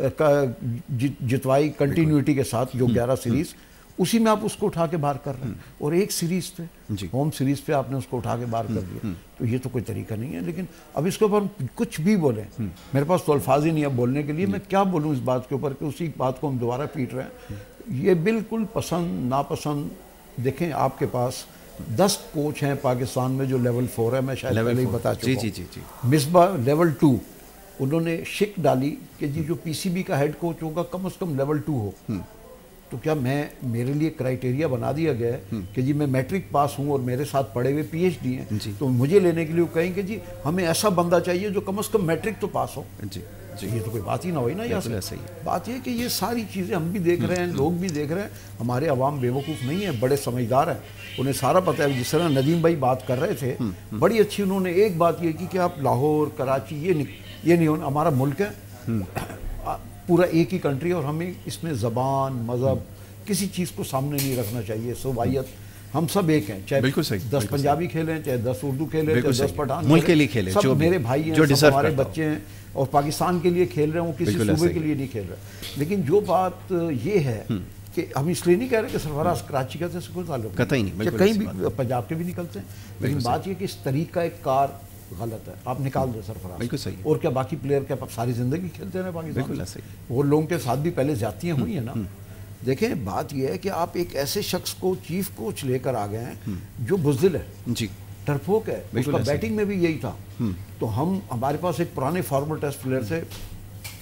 جتوائی کنٹینیوٹی کے ساتھ، جو 11 سیریز، اسی میں آپ اس کو اٹھا کے باہر کر رہے ہیں. اور ایک سیریز پہ، ہوم سیریز پہ آپ نے اس کو اٹھا کے باہر کر دیا. تو یہ تو کوئی طریقہ نہیں ہے. لیکن اب اس کے اوپر کچھ بھی بولیں، میرے پاس تو الفاظ ہی نہیں ہے بولنے کے لیے. میں کیا بولوں اس بات کے اوپر کہ اسی بات کو ہم دوبارہ پیٹ رہے ہیں. یہ بالکل پسند ناپسند. دیکھیں آپ کے پاس 10 کوچ ہیں پاکستان میں جو لیول 4 ہے، میں شاید پہلے ہی بتا چکا ہوں. مصباح لیول 2، انہوں نے شک ڈالی کہ جی جو پی سی بی کا ہیڈ کوچ ہوگا کم از کم لیول 2 ہو. تو کیا میرے لیے کرائٹیریا بنا دیا گیا ہے کہ جی میں میٹرک پاس ہوں اور میرے ساتھ پڑھے ہوئے پی ایچ ڈی ہیں، تو مجھے لینے کے لیے وہ کہیں کہ جی ہمیں ایسا بندہ چاہیے جو کم از کم میٹرک تو پاس ہو. یہ تو کوئی بات ہی نہ ہوئی نا. یہاں سے بات یہ کہ یہ ساری چیزیں ہم بھی دیکھ رہے ہیں، لوگ بھی دیکھ رہے ہیں. ہمارے عوام بے وقوف نہیں ہیں، بڑے سمجھدار ہیں، انہیں سارا پتہ ہے. جس طرح ندیم بھائی بات کر رہے تھے، بڑی اچھی انہوں نے ایک بات یہ کی کہ آپ لاہور کراچی یہ نہیں ہونا. ہمارا ملک ہے پورا ایک ہی کنٹری، اور ہمیں اس میں زبان مذہب کسی چیز کو سامنے نہیں رکھنا چاہیے. صوبائیت ہم سب ایک ہیں، چاہے 10 پنجابی کھیلیں، چاہے 10 اردو کھیلیں، چاہے 10 پٹھان، ملک کے لیے کھیلیں. سب میرے بھائی ہیں، سب ہمارے بچے ہیں، اور پاکستان کے لیے کھیل رہے ہیں، وہ کسی صوبے کے لیے نہیں کھیل رہے. لیکن جو بات یہ ہے کہ ہم اس لیے نہیں کہہ رہے کہ سرفراز کراچی کا سے کوئی تعلق نہیں، کہیں بھی پنجاب کے بھی نکلتے ہیں. لیکن بات یہ کہ اس طریقہ ایک کار غلط ہے. آپ نکال دیں سرفراز. اور کیا باقی پلیئر کیا ساری زندگی کھیلتے رہے پاکستان؟ وہ لوگوں کے ساتھ بھی پہلے زیادتیاں ہوئی ہیں نا. دیکھیں بات یہ ہے کہ آپ ایک ایسے شخص کو چیف کوچ لے کر آ گئے ہیں جو بزدل ہے، ڈرپوک ہے. اس کا بیٹنگ میں بھی یہی تھا. تو ہمارے پاس ایک پرانے فارمر ٹیسٹ پلیئر تھے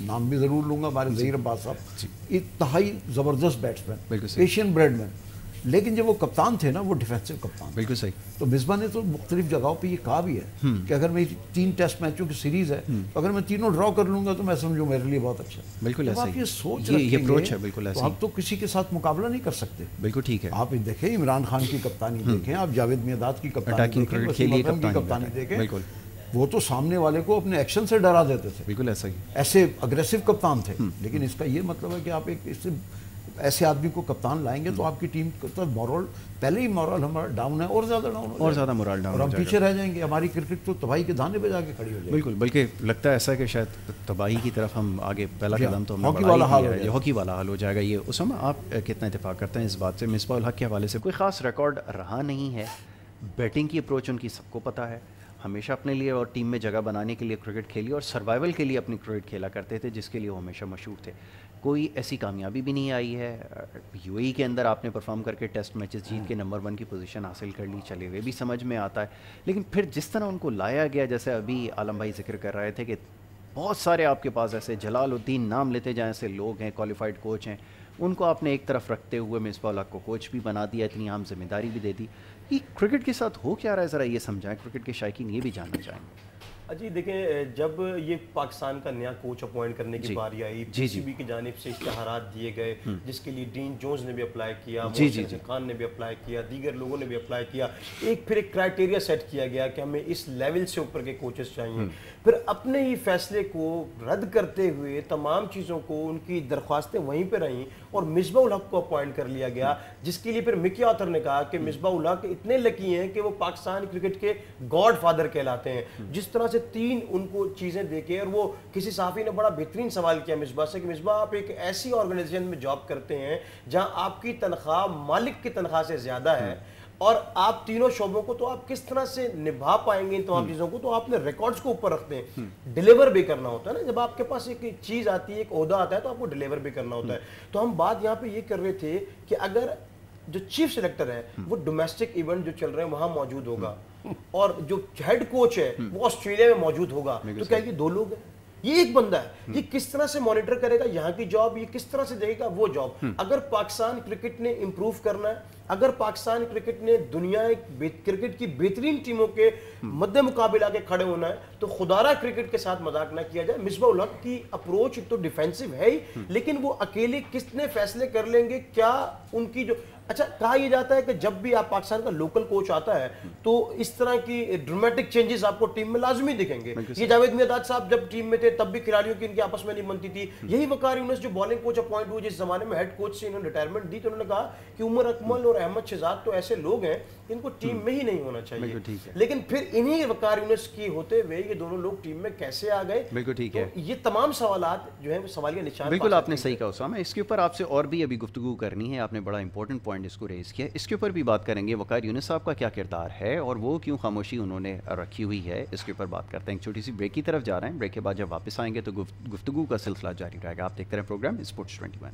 नाम भी ज़रूर लूँगा, हमारे ज़हीर अब्बास साहब इंतहाई ज़बरदस्त बैट्समैन, एशियन ब्रेडमैन, लेकिन जब वो कप्तान थे ना वो डिफेंसिव कप्तान। बिल्कुल सही। तो मिसबा ने तो मुख्तलिफ जगहों पे ये कहा भी है कि अगर मेरी 3 टेस्ट मैचों की सीरीज़ है तो अगर मैं तीनों ड्रॉ कर लूँगा तो मैं समझूँ मेरे लिए बहुत अच्छा। बिल्कुल ऐसा आप ये सोच ये अप्रोच है, बिल्कुल ऐसा। तो आप तो किसी के साथ मुकाबला नहीं कर सकते। बिल्कुल ठीक है। आप देखें इमरान खान की कप्तानी देखें, आप जावेद मियादाद की कप्तानी देखें, वसीम अकरम की कप्तानी देखें, बिल्कुल वो तो सामने वाले को अपने एक्शन से डरा देते थे। बिल्कुल ऐसा ही, ऐसे अग्रेसिव कप्तान थे। लेकिन इसका ये मतलब है कि आप एक इससे ऐसे आदमी को कप्तान लाएंगे तो आपकी टीम का मोरल, पहले ही मोरल हमारा डाउन है और ज़्यादा डाउन हो, और ज़्यादा मोरल डाउन, और हम पीछे रह जाएंगे। हमारी क्रिकेट तो तबाही के दाने पे जाके खड़ी हो जाएगी। बिल्कुल, बल्कि लगता है ऐसा कि शायद तबाही की तरफ हम आगे पहला कदम तो हॉकी वाला हाल हो जाएगा, हॉकी वाला हाल हो जाएगा। ये उस्मा, आप कितना इत्तेफाक करते हैं इस बात से? मिसबाह उल हक के हवाले से कोई ख़ास रिकॉर्ड रहा नहीं है, बैटिंग की अप्रोच उनकी सबको पता है, हमेशा अपने लिए और टीम में जगह बनाने के लिए क्रिकेट खेली और सर्वाइवल के लिए अपनी क्रिकेट खेला करते थे, जिसके लिए वो हमेशा मशहूर थे। कोई ऐसी कामयाबी भी नहीं आई है। यूएई के अंदर आपने परफॉर्म करके टेस्ट मैचेस जीत के नंबर 1 की पोजीशन हासिल कर ली, चले हुए भी समझ में आता है, लेकिन फिर जिस तरह उनको लाया गया, जैसे अभी आलम भाई जिक्र कर रहे थे कि बहुत सारे आपके पास ऐसे जलालुद्दीन नाम लेते जाएँ ऐसे लोग हैं, क्वालिफाइड कोच हैं, उनको आपने एक तरफ रखते हुए मिसबाह उल हक को कोच भी बना दिया, इतनी अहम जिम्मेदारी भी दे दी। ये क्रिकेट के साथ हो क्या रहा है, ज़रा ये समझाएं, क्रिकेट के शायकीन ये भी जानना चाहेंगे। जी देखें, जब ये पाकिस्तान का नया कोच अपॉइंट करने की बारी आई, पीसीबी की जानिब से इश्तिहारात दिए गए, जिसके लिए डीन जोन्स ने भी अप्लाई किया, मोहसिन खान ने भी अप्लाई किया, दीगर लोगों ने भी अप्लाई किया, फिर एक क्राइटेरिया सेट किया गया कि हमें इस लेवल से ऊपर के कोचेस चाहिए। फिर अपने ही फैसले को रद्द करते हुए तमाम चीज़ों को, उनकी दरख्वास्तें वहीं पर रहीं और मिसबाह उल हक को अपॉइंट कर लिया गया, जिसके लिए फिर मिकी आर्थर ने कहा कि मिसबाह उल हक इतने लकी हैं कि वो पाकिस्तान क्रिकेट के गॉड फादर कहलाते हैं। जिस तरह से 3 उनको चीज़ें देके, और वो किसी साफ़ी ने बड़ा बेहतरीन सवाल किया मिसबाह से कि मिसबाह आप एक ऐसी ऑर्गेनाइजेशन में जॉब करते हैं जहां आपकी तनख्वाह मालिक की तनख्वाह से ज़्यादा है, और आप तीनों शोबों को तो आप किस तरह से निभा पाएंगे इन तमाम चीज़ों को? तो आपने रिकॉर्ड्स को ऊपर रखते हैं, डिलीवर भी करना होता है ना। जब आपके पास एक चीज़ आती है, एक ओहदा आता है, तो आपको डिलीवर भी करना होता है। तो हम बात यहाँ पे ये कर रहे थे कि अगर जो चीफ सेलेक्टर है वो डोमेस्टिक इवेंट जो चल रहे हैं वहां मौजूद होगा और जो हेड कोच है वो ऑस्ट्रेलिया में मौजूद होगा, तो क्या ये 2 लोग हैं? ये एक बंदा है, ये किस तरह से मॉनिटर करेगा यहाँ की जॉब, ये किस तरह से देगा वो जॉब? अगर पाकिस्तान क्रिकेट ने इंप्रूव करना है, अगर पाकिस्तान क्रिकेट ने दुनिया क्रिकेट की बेहतरीन टीमों के मद्दे मुकाबला के खड़े होना है, तो खुदारा क्रिकेट के साथ मजाक ना किया जाए। मिसबाह उल हक की अप्रोच तो डिफेंसिव है ही, लेकिन वो अकेले कितने फैसले कर लेंगे, क्या उनकी जो अच्छा कहा यह जाता है कि जब भी आप पाकिस्तान का लोकल कोच आता है तो इस तरह की ड्रामेटिक चेंजेस आपको टीम में लाजमी दिखेंगे। ये जावेद मियादाद साहब जब टीम में थे तब भी खिलाड़ियों की इनकी आपस में नहीं बनती थी। यही वकार यूनुस जो बॉलिंग कोच अपॉइंट हुए, जिस जमाने में हेड कोच से इन्होंने रिटायरमेंट दी, तो उन्होंने कहा कि उमर अकमल और अहमद शहजाद तो ऐसे लोग हैं इनको टीम में ही नहीं होना चाहिए। लेकिन फिर इन्हीं वकार यूनुस की होते हुए ये दोनों लोग टीम में कैसे आ गए? बिल्कुल ठीक है। ये तमाम सवालात जो है सवाल के निशान। बिल्कुल आपने सही कहा उसामा। इसके ऊपर आपसे और भी अभी गुफ्तगू करनी है, आपने बड़ा इंपॉर्टेंट पॉइंट इसको रेज किया, इसके ऊपर भी बात करेंगे। वकार यूनुस साहब का क्या किरदार है और वो क्यों खामोशी उन्होंने रखी हुई है, इसके ऊपर बात करते हैं। एक छोटी सी ब्रेक की तरफ जा रहे हैं, ब्रेक के बाद जब वापस आएंगे तो गुफ्तगू का सिलसिला जारी रहेगा। आप देखते रहे programme sports 21।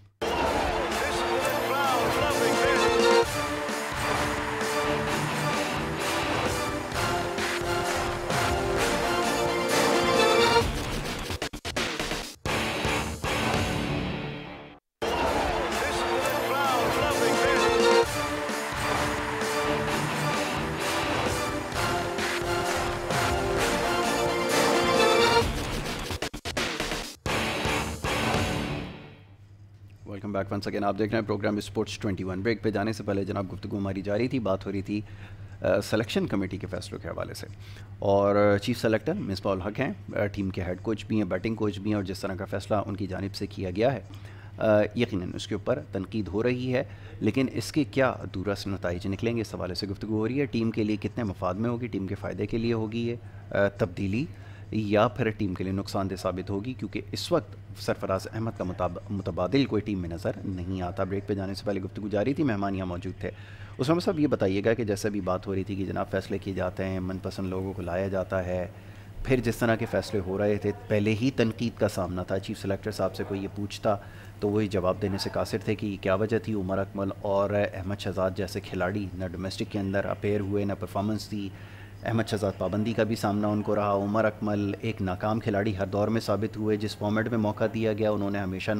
Welcome back once again. आप देख रहे हैं प्रोग्राम स्पोर्ट्स 21। ब्रेक पे जाने से पहले जनाब गुफ्तगू हमारी जारी थी, बात हो रही थी सिलेक्शन कमेटी के फैसलों के हवाले से, और चीफ सेलेक्टर मिसबाह उल हक हैं, टीम के हेड कोच भी हैं, बैटिंग कोच भी हैं, और जिस तरह का फ़ैसला उनकी जानिब से किया गया है यकीनन उसके ऊपर तनकीद हो रही है, लेकिन इसके क्या दूरअसल नताइज निकलेंगे इस हवाले से गुफ्तगू हो रही है। टीम के लिए कितने मफाद में होगी, टीम के फ़ायदे के लिए होगी ये तब्दीली, या फिर टीम के लिए नुकसानदेह साबित होगी, क्योंकि इस वक्त सरफराज अहमद का मुतबादिल कोई टीम में नज़र नहीं आता। ब्रेक पे जाने से पहले गुफ्तगू जारी थी, मेहमान यहाँ मौजूद थे। उसमें साहब ये बताइएगा कि जैसे भी बात हो रही थी कि जनाब फ़ैसले किए जाते हैं, मनपसंद लोगों को लाया जाता है, फिर जिस तरह के फ़ैसले हो रहे थे पहले ही तनकीद का सामना था, चीफ सेलेक्टर साहब से कोई ये पूछता तो वही जवाब देने से कासिर थे कि क्या वजह थी उमर अकमल और अहमद शहजाद जैसे खिलाड़ी ना डोमेस्टिक के अंदर अपेयर हुए, ना परफॉर्मेंस दी, احمد شہزاد پابندی کا بھی سامنا ان کو رہا. عمر اکمل ایک ناکام کھلاڑی ہر دور میں ثابت ہوئے, جس فارمیٹ میں موقع دیا گیا انہوں نے ہمیشہ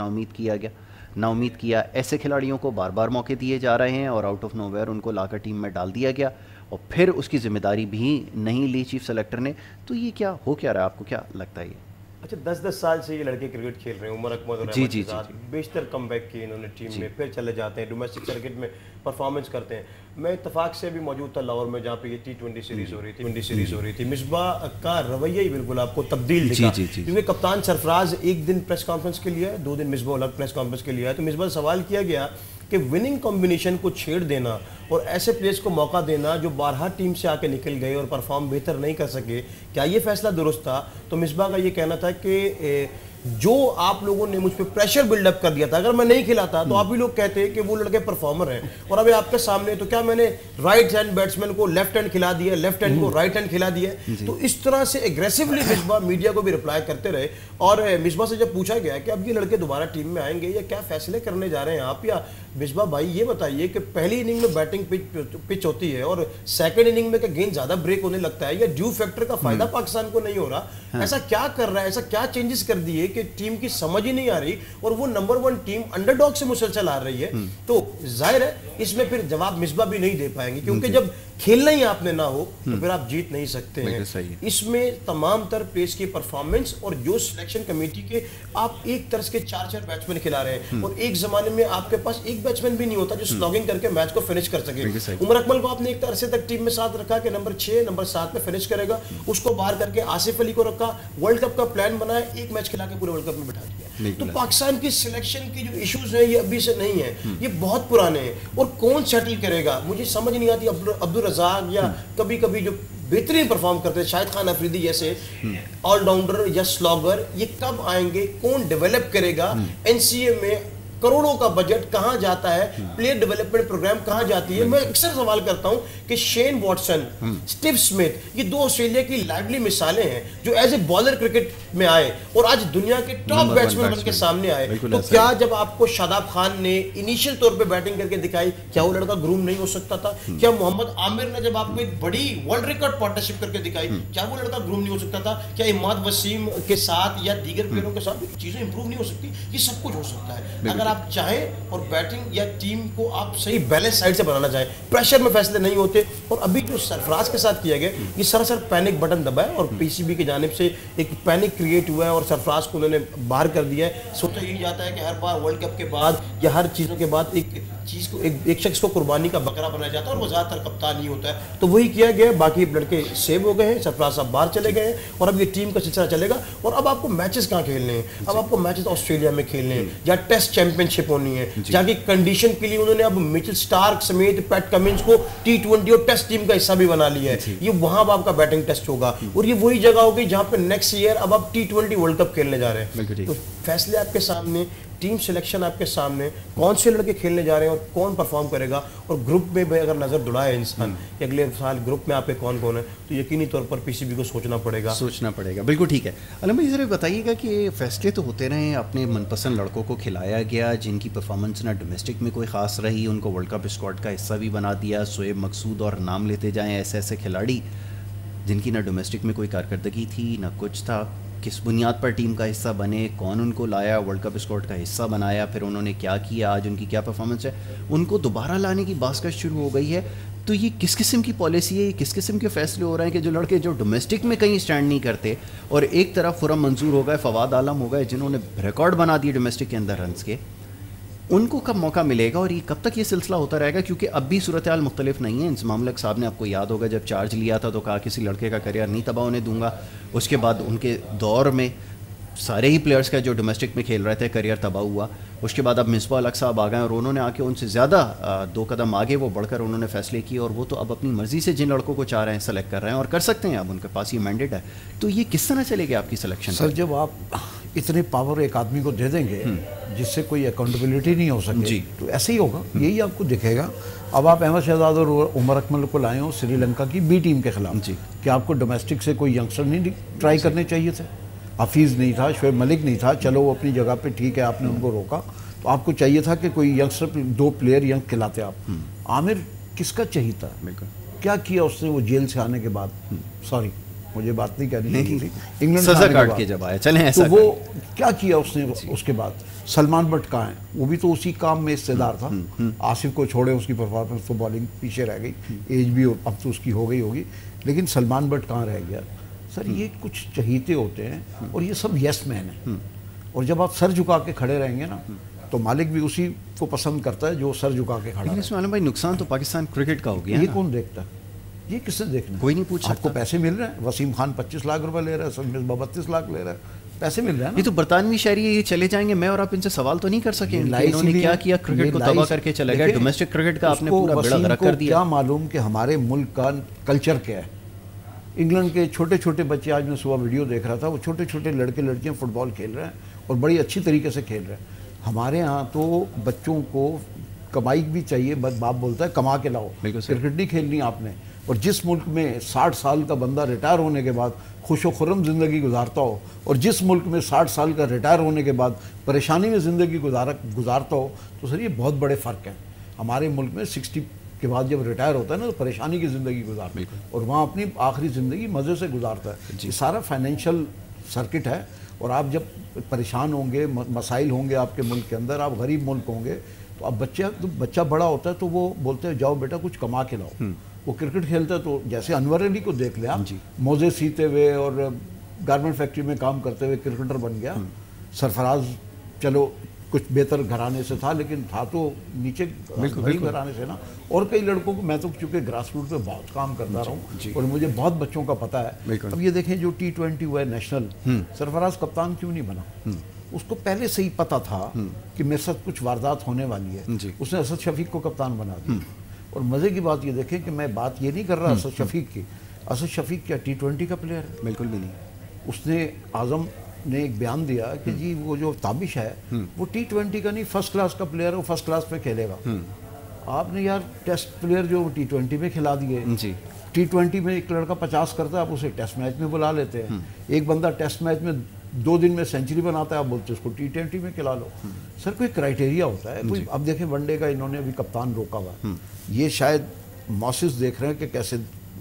نا امید کیا. ایسے کھلاڑیوں کو بار بار موقع دیے جا رہے ہیں اور آؤٹ آف نو ویئر ان کو لا کر ٹیم میں ڈال دیا گیا اور پھر اس کی ذمہ داری بھی نہیں لی چیف سلیکٹر نے. تو یہ کیا ہو کیا رہا ہے, آپ کو کیا لگتا ہے یہ؟ اچھا 10 سال سے یہ لڑکے کرکٹ کھیل رہے ہیں, عمر اکمل اور احمد شہزاد, بیشتر کم بیک کیے انہوں نے ٹیم میں, پھر چلے جاتے ہیں ڈومیسٹک سرکٹ میں پرفارمنس کرتے ہیں. میں اتفاق سے بھی موجود تھا لاہور میں جہاں پہ یہ T20 سیریز ہو رہی تھی. مصباح کا رویہ ہی بالکل آپ کو تبدیل دکھا, کیونکہ کپتان سرفراز ایک دن پریس کانفرنس کے لیے, 2 دن مصباح الگ پریس کانفرنس کے لیے آئے, تو مصباح سوال کیا گیا کہ وننگ کمبینیشن کو چھیڑ دینا اور ایسے پلیئرز کو موقع دینا جو بارہا ٹیم سے آ کے نکل گئے اور پرفارم بہتر نہیں کر سکے, کیا یہ فیصلہ درست تھا؟ تو مصباح کا یہ کہنا تھا کہ جو آپ لوگوں نے مجھ پہ پریشر بلڈ اپ کر دیا تھا, اگر میں نہیں کھلاتا تو آپ بھی لوگ کہتے کہ وہ لڑکے پرفارمر ہیں, اور ابھی آپ کے سامنے تو کیا میں نے رائٹ ہینڈ بیٹسمین کو لیفٹ ہینڈ کھلا دیا, لیفٹ ہینڈ کو رائٹ ہینڈ کھلا دیا. تو اس طرح سے ایگریسولی مصباح میڈیا کو بھی رپلائی کرتے رہے. اور مصباح سے جب پوچھا گیا کہ اب یہ لڑکے دوبارہ ٹیم میں آئیں گے یا کیا فیصلے کرنے جا رہے ہیں آپ, یا مصباح بھائی یہ بتائیے کہ پہلی اننگ میں بیٹنگ پچ ہوتی ہے اور سیکنڈ اننگ میں کہ گیند زیادہ بریک ہونے لگتا ہے, یا ڈیو فیکٹر کا فائدہ پاکستان کو نہیں ہو رہا, ایسا کیا کر رہا ہے, ایسا کیا چینجز کر دیے کہ ٹیم کی سمجھ ہی نہیں آ رہی اور وہ نمبر 1 ٹیم انڈر ڈاگ سے مسلسل آ رہی ہے. تو ظاہر ہے اس میں پھر جواب مصباح بھی نہیں دے پائیں گے, کیونکہ جب کھیلنا ہی آپ نے نہ ہو تو پھر آپ جیت نہیں سکتے ہیں. اس میں تمام تر پلیئرز کی پرفارمنس اور جو سلیکشن کمیٹی کے آپ ایک طرز کے 4 بیٹسمین کھلا رہے ہیں, اور ایک زمانے میں آپ کے پاس ایک بیٹسمین بھی نہیں ہوتا جو سلاگنگ کر کے میچ کو فنش کر سکے. عمر اکمل کو آپ نے ایک عرصے تک ٹیم میں ساتھ رکھا کہ نمبر 6 نمبر 7 پہ فنش کرے گا, اس کو باہر کر کے آصف علی کو رکھا, ورلڈ کپ کا پلان بنایا, ایک میچ کھلا کے پورے ورلڈ کپ میں بٹھا دیا. تو پاکستان کی سلیکشن کی جو ایشوز ہیں یہ ابھی سے نہیں ہیں, یہ بہت پرانے ہیں, اور کون سیٹل کرے گا مجھے سمجھ نہیں آتی. عبدالرزاق یا کبھی کبھی جو بہترین پرفارم کرتے ہیں شاہد خان افریدی جیسے آل راؤنڈر یا سلاگر, یہ کب آئیں گے, کون ڈیولپ کرے گا؟ NCA میں کروڑوں کا بجٹ کہاں جاتا ہے, پلیئر ڈیولپمنٹ پروگرام کہاں جاتی ہے؟ میں اکثر سوال کرتا ہوں کہ شین واٹسن, اسٹیو اسمتھ, یہ 2 آسٹریلیا کی لائیولی مثالیں ہیں جو ایز اے بالر کرکٹ میں آئے اور آج دنیا کے ٹاپ بیٹسمین بن کے سامنے آئے. تو کیا جب آپ کو شاداب خان نے انیشیل طور پہ بیٹنگ کر کے دکھائی, کیا وہ لڑکا گروم نہیں ہو سکتا تھا؟ کیا محمد عامر نے جب آپ کو ایک بڑی ورلڈ ریکارڈ پارٹنرشپ کر کے دکھائی, کیا وہ لڑکا گروم نہیں ہو سکتا تھا؟ کیا اماد وسیم کے ساتھ یا دیگر پلیئروں کے ساتھ چیزیں امپروو نہیں ہو سکتی؟ یہ سب کچھ ہو سکتا ہے اگر آپ چاہیں اور بیٹنگ یا ٹیم کو آپ صحیح بیلنس سائڈ سے بنانا چاہیں. پریشر میں فیصلے نہیں ہوتے, اور ابھی جو سرفراز کے ساتھ کیا گیا یہ سراسر پینک بٹن دبا ہے, اور PCB کی جانب سے ایک پینک کریٹ ہوا ہے اور سرفراز کو انہوں نے باہر کر دیا ہے. سوچا یہی جاتا ہے کہ ہر بار ورلڈ کپ کے بعد یا ہر چیزوں کے بعد ایک چیز کو ایک شخص کو قربانی کا بکرا بنایا جاتا ہے, اور وہ زیادہ تر کپتان ہی ہوتا ہے. تو وہی کیا گیا, باقی لڑکے سیو ہو گئے ہیں, سرفراز صاحب باہر چلے گئے ہیں, اور اب یہ ٹیم کا سلسلہ چلے گا. اور اب آپ کو میچز کہاں کھیلنے ہیں, اب آپ کو میچز آسٹریلیا میں کھیلنے ہیں, یا ٹیسٹ چیمپئن شپ ہونی ہے, جہاں کی کنڈیشن کے لیے انہوں نے اب مچل سٹارک سمیت پیٹ کمنس کو T20 اور ٹیسٹ ٹیم کا حصہ بھی بنا لیا ہے. یہ وہاں اب آپ کا بیٹنگ ٹیسٹ ہوگا, اور یہ وہی جگہ ہوگی جہاں پہ نیکسٹ ایئر اب آپ T20 ورلڈ کپ کھیلنے جا رہے ہیں. تو فیصلے آپ کے سامنے, ٹیم سلیکشن آپ کے سامنے, کون سے لڑکے کھیلنے جا رہے ہیں اور کون پرفارم کرے گا, اور گروپ میں بھی اگر نظر دڑائے انسان کہ اگلے سال گروپ میں آپ کے کون کون ہے, تو یقینی طور پر PCB کو سوچنا پڑے گا. بالکل ٹھیک ہے. علم بھائی ذرا بتائیے گا کہ فیصلے تو ہوتے رہے, اپنے من پسند لڑکوں کو کھلایا گیا جن کی پرفارمنس نہ ڈومیسٹک میں کوئی خاص رہی, ان کو ورلڈ کپ اسکواڈ کا حصہ بھی بنا دیا. شعیب مقصود اور نام لیتے جائیں ایسے کھلاڑی جن کی نہ ڈومیسٹک میں کوئی کارکردگی تھی نہ کچھ تھا, کس بنیاد پر ٹیم کا حصہ بنے, کون ان کو لایا, ورلڈ کپ اسکواڈ کا حصہ بنایا, پھر انہوں نے کیا کیا, آج ان کی کیا پرفارمنس ہے, ان کو دوبارہ لانے کی باسکٹ شروع ہو گئی ہے. تو یہ کس قسم کی پالیسی ہے, کس قسم کے فیصلے ہو رہے ہیں کہ جو لڑکے جو ڈومیسٹک میں کہیں اسٹینڈ نہیں کرتے, اور ایک طرف خرم منظور ہو گئے, فواد عالم ہو گئے, جنہوں نے ریکارڈ بنا دیے ڈومیسٹک کے اندر رنز کے, ان کو کب موقع ملے گا اور یہ کب تک یہ سلسلہ ہوتا رہے گا؟ کیونکہ اب بھی صورتحال مختلف نہیں ہے. انضمام الحق صاحب نے, آپ کو یاد ہوگا, جب چارج لیا تھا تو کہا کسی لڑکے کا کیریئر نہیں تباہ ہونے دوں گا. اس کے بعد ان کے دور میں سارے ہی پلیئرز کا جو ڈومیسٹک میں کھیل رہے تھے کیریئر تباہ ہوا. اس کے بعد اب مصباح الحق صاحب آ گئے, اور انہوں نے آ کے ان سے زیادہ 2 قدم آگے وہ بڑھ کر انہوں نے فیصلے کیے, اور وہ تو اب اپنی مرضی سے جن لڑکوں کو چاہ رہے ہیں سلیکٹ کر رہے ہیں, اور کر سکتے ہیں, اب ان کے پاس یہ مینڈیٹ ہے. تو یہ کس طرح چلے گی آپ کی سلیکشن؟ سر جب آپ اتنے پاور ایک آدمی کو دے دیں گے جس سے کوئی اکاؤنٹیبلٹی نہیں ہو سکتی, تو ایسے ہی ہوگا, یہی آپ کو دکھے گا. اب آپ احمد شہزاد اور عمر اکمل کو لائے ہوں سری لنکا کی B ٹیم کے خلاف, کہ آپ کو ڈومیسٹک سے کوئی ینگسٹر نہیں ٹرائی کرنے چاہیے تھے؟ حفیظ نہیں تھا, شعیب ملک نہیں تھا, چلو وہ اپنی جگہ پہ ٹھیک ہے, آپ نے ان کو روکا, تو آپ کو چاہیے تھا کہ کوئی ینگسٹر 2 پلیئر ینگ کھلاتے آپ. عامر کس کا چاہیے تھا؟ کیا کیا اس نے وہ جیل سے آنے کے بعد, سوری مجھے بات نہیں کرنی تھی, انگلینڈ سزا کاٹ کے جب آیا, چلیں ایسا تو وہ کیا کیا اس نے اس کے بعد. سلمان بٹ کہاں ہے, وہ بھی تو اسی کام میں حصے دار تھا. آصف کو چھوڑے, اس کی پرفارمنس تو بالنگ پیچھے رہ گئی, ایج بھی اب تو اس کی ہو گئی ہوگی, لیکن سلمان بٹ کہاں رہ گیا. سر یہ کچھ چہیتے ہوتے ہیں اور یہ سب یس مین ہیں, اور جب آپ سر جھکا کے کھڑے رہیں گے نا تو مالک بھی اسی کو پسند کرتا ہے جو سر جھکا کے کھڑا. لیکن اس میں عالم بھائی نقصان تو پاکستان کرکٹ کا ہو گیا. یہ کون دیکھتا ہے, یہ کس سے دیکھنا, کوئی نہیں پوچھ سکتا. آپ کو پیسے مل رہے ہیں, وسیم خان 25 لاکھ روپے لے رہا ہے, سب 32 لاکھ لے رہا ہے, پیسے مل رہے ہیں. یہ تو برطانوی شہری یہ چلے جائیں گے, میں اور آپ ان سے سوال تو نہیں کر سکیں گے انہوں نے کیا کیا, کرکٹ کو تباہ کر کے چلے گئے. ڈومیسٹک کرکٹ کا آپ نے پورا بیڑا غرق کر دیا. کیا معلوم کہ ہمارے ملک کا کلچر کیا ہے. انگلینڈ کے چھوٹے چھوٹے بچے, آج میں صبح ویڈیو دیکھ رہا تھا, وہ چھوٹے چھوٹے لڑکے لڑکیاں فٹ بال کھیل رہے ہیں اور بڑی اچھی طریقے سے کھیل رہے ہیں. ہمارے ہاں تو بچوں کو کمائی بھی چاہیے, باپ بولتا ہے کما کے لاؤ, کرکٹ نہیں کھیلنی آپ نے. اور جس ملک میں 60 سال کا بندہ ریٹائر ہونے کے بعد خوش و خرم زندگی گزارتا ہو, اور جس ملک میں 60 سال کا ریٹائر ہونے کے بعد پریشانی میں زندگی گزارتا ہو, تو سر یہ بہت بڑے فرق ہیں. ہمارے ملک میں 60 کے بعد جب ریٹائر ہوتا ہے نا تو پریشانی کی زندگی گزارتا ہے, اور وہاں اپنی آخری زندگی مزے سے گزارتا ہے. یہ سارا فائنینشیل سرکٹ ہے, اور آپ جب پریشان ہوں گے, مسائل ہوں گے آپ کے ملک کے اندر, آپ غریب ملک ہوں گے, تو اب بچہ بڑا ہوتا ہے تو وہ بولتے ہیں جاؤ بیٹا کچھ کما کے لاؤ. وہ کرکٹ کھیلتا ہے تو جیسے انور علی کو دیکھ لیں آپ, موزے سیتے ہوئے اور گارمنٹ فیکٹری میں کام کرتے ہوئے کرکٹر بن گیا. سرفراز چلو کچھ بہتر گھرانے سے تھا, لیکن تھا تو نیچے بڑی گھرانے سے نا. اور کئی لڑکوں کو, میں تو چونکہ گراس روٹ پہ بہت کام کرتا رہا ہوں اور مجھے بہت بچوں کا پتہ ہے. اب یہ دیکھیں جو T20 ہوا ہے نیشنل, سرفراز کپتان کیوں نہیں بنا؟ اس کو پہلے سے ہی پتہ تھا کہ میرے ساتھ کچھ واردات ہونے والی ہے, اس نے اسد شفیق کو کپتان بنا دیا. اور مزے کی بات یہ دیکھیں کہ میں بات یہ نہیں کر رہا اسد شفیق کی, اسد شفیق کیا T20 کا پلیئر ہے؟ بالکل بھی نہیں. اس نے اعظم نے ایک بیان دیا کہ جی وہ جو تابش ہے وہ T20 کا نہیں, فرسٹ کلاس کا پلیئر ہے, وہ فرسٹ کلاس پہ کھیلے گا. آپ نے یار ٹیسٹ پلیئر جو T20 میں کھلا دیے. T20 میں ایک لڑکا 50 کرتا ہے, آپ اسے ٹیسٹ میچ میں بلا لیتے ہیں. ایک بندہ ٹیسٹ میچ میں 2 دن میں سینچری بناتا ہے, آپ بولتے ہیں اس کو T20 میں کھلا لو. سر کوئی کرائٹیریا ہوتا ہے کوئی. اب دیکھیں ون ڈے کا انہوں نے ابھی کپتان روکا ہوا, یہ شاید موسس دیکھ رہے ہیں کہ کیسے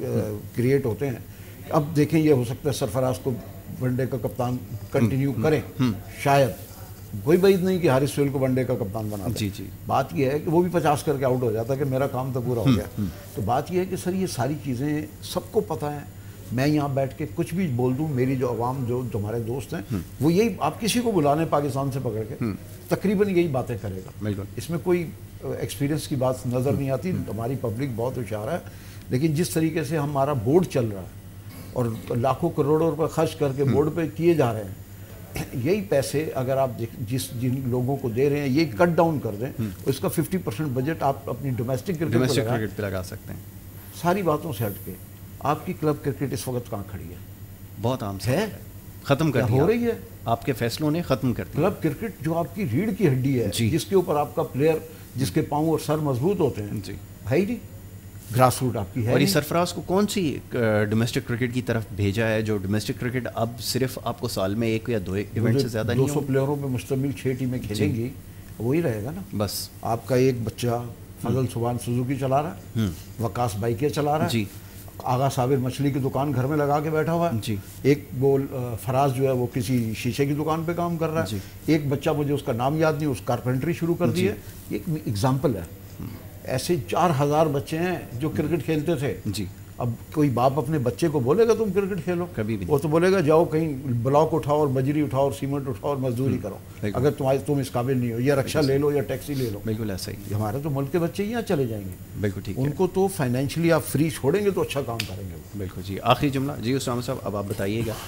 کریٹ ہوتے ہیں. اب دیکھیں یہ ہو سکتا ہے سرفراز کو ون ڈے کا کپتان کنٹینیو کریں, شاید کوئی بعید نہیں کہ حارث سہیل کو ون ڈے کا کپتان بنا دیں. بات یہ ہے کہ وہ بھی 50 کر کے آؤٹ ہو جاتا ہے کہ میرا کام تو پورا ہو گیا. تو بات یہ ہے کہ سر یہ ساری چیزیں سب کو پتہ ہیں. میں یہاں بیٹھ کے کچھ بھی بول دوں, میری جو عوام جو ہمارے دوست ہیں وہ یہی, آپ کسی کو بلا لیں پاکستان سے پکڑ کے تقریباً یہی باتیں کرے گا. اس میں کوئی ایکسپیرینس کی بات نظر نہیں آتی. ہماری پبلک بہت ہوشیار ہے, لیکن جس طریقے سے ہمارا بورڈ چل رہا ہے اور لاکھوں کروڑوں روپے خرچ کر کے بورڈ پہ کیے جا رہے ہیں, یہی پیسے اگر آپ جن لوگوں کو دے رہے ہیں یہ کٹ ڈاؤن کر دیں, اس کا 50% بجٹ آپ اپنی ڈومیسٹک کرکٹ پہ لگا سکتے ہیں. ساری باتوں سے ہٹ کے آپ کی کلب کرکٹ اس وقت کہاں کھڑی ہے؟ بہت عام ہے, ختم کر ہو رہی ہے. آپ کے فیصلوں نے ختم کر دیا. کلب کرکٹ جو آپ کی ریڑھ کی ہڈی ہے, جس کے اوپر آپ کا پلیئر, جس کے پاؤں اور سر مضبوط ہوتے ہیں, ہے ہی نہیں. گراس روٹ آپ کی ہے. اور یہ سرفراز کو کون سی ڈومیسٹک کرکٹ کی طرف بھیجا ہے, جو ڈومیسٹک کرکٹ اب صرف آپ کو سال میں 1 یا 2 ایونٹ سے زیادہ نہیں 200 پلیئروں پہ مشتمل 6 ٹیمیں کھیلیں گی, وہی رہے گا نا. بس آپ کا ایک بچہ فضل سبحان سوزوکی چلا رہا ہے, وکاس بائکیں چلا رہا ہے, آغا صابر مچھلی کی دکان گھر میں لگا کے بیٹھا ہوا ہے, ایک وہ فراز جو ہے وہ کسی شیشے کی دکان پہ کام کر رہا ہے, ایک بچہ مجھے اس کا نام یاد نہیں, اس کارپینٹری شروع کر دی ہے. یہ ایک ایگزامپل ہے. ایسے 4000 بچے ہیں جو کرکٹ کھیلتے تھے. اب کوئی باپ اپنے بچے کو بولے گا تم کرکٹ کھیلو؟ کبھی بھی. وہ تو بولے گا جاؤ کہیں بلاک اٹھاؤ اور بجری اٹھاؤ اور سیمنٹ اٹھاؤ اور مزدوری کرو, اگر تم اس قابل نہیں ہو, یا رکشا لے لو یا ٹیکسی لے لو. بالکل ایسا ہی. ہمارے تو ملک کے بچے یہاں چلے جائیں گے. بالکل ٹھیک. ان کو تو فائنینشلی آپ فری چھوڑیں گے تو اچھا کام کریں گے. بالکل جی. آخری جملہ جی اسامہ صاحب, اب آپ بتائیے گا.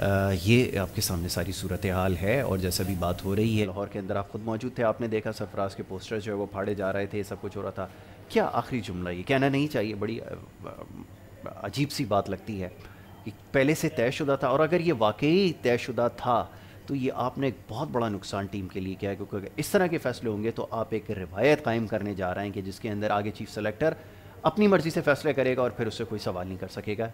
یہ آپ کے سامنے ساری صورتحال ہے, اور جیسا بھی بات ہو رہی ہے, لاہور کے اندر آپ خود موجود تھے, آپ نے دیکھا سرفراز کے پوسٹر جو ہے وہ پھاڑے جا رہے تھے, سب کچھ ہو رہا تھا. کیا آخری جملہ, یہ کہنا نہیں چاہیے, بڑی عجیب سی بات لگتی ہے, پہلے سے طے شدہ تھا, اور اگر یہ واقعی طے شدہ تھا تو یہ آپ نے ایک بہت بڑا نقصان ٹیم کے لیے کیا ہے, کیونکہ اگر اس طرح کے فیصلے ہوں گے تو آپ ایک روایت قائم کرنے جا رہے ہیں کہ جس کے اندر آگے چیف سلیکٹر اپنی مرضی سے فیصلے کرے گا اور پھر اس سے کوئی سوال نہیں کر سکے گا.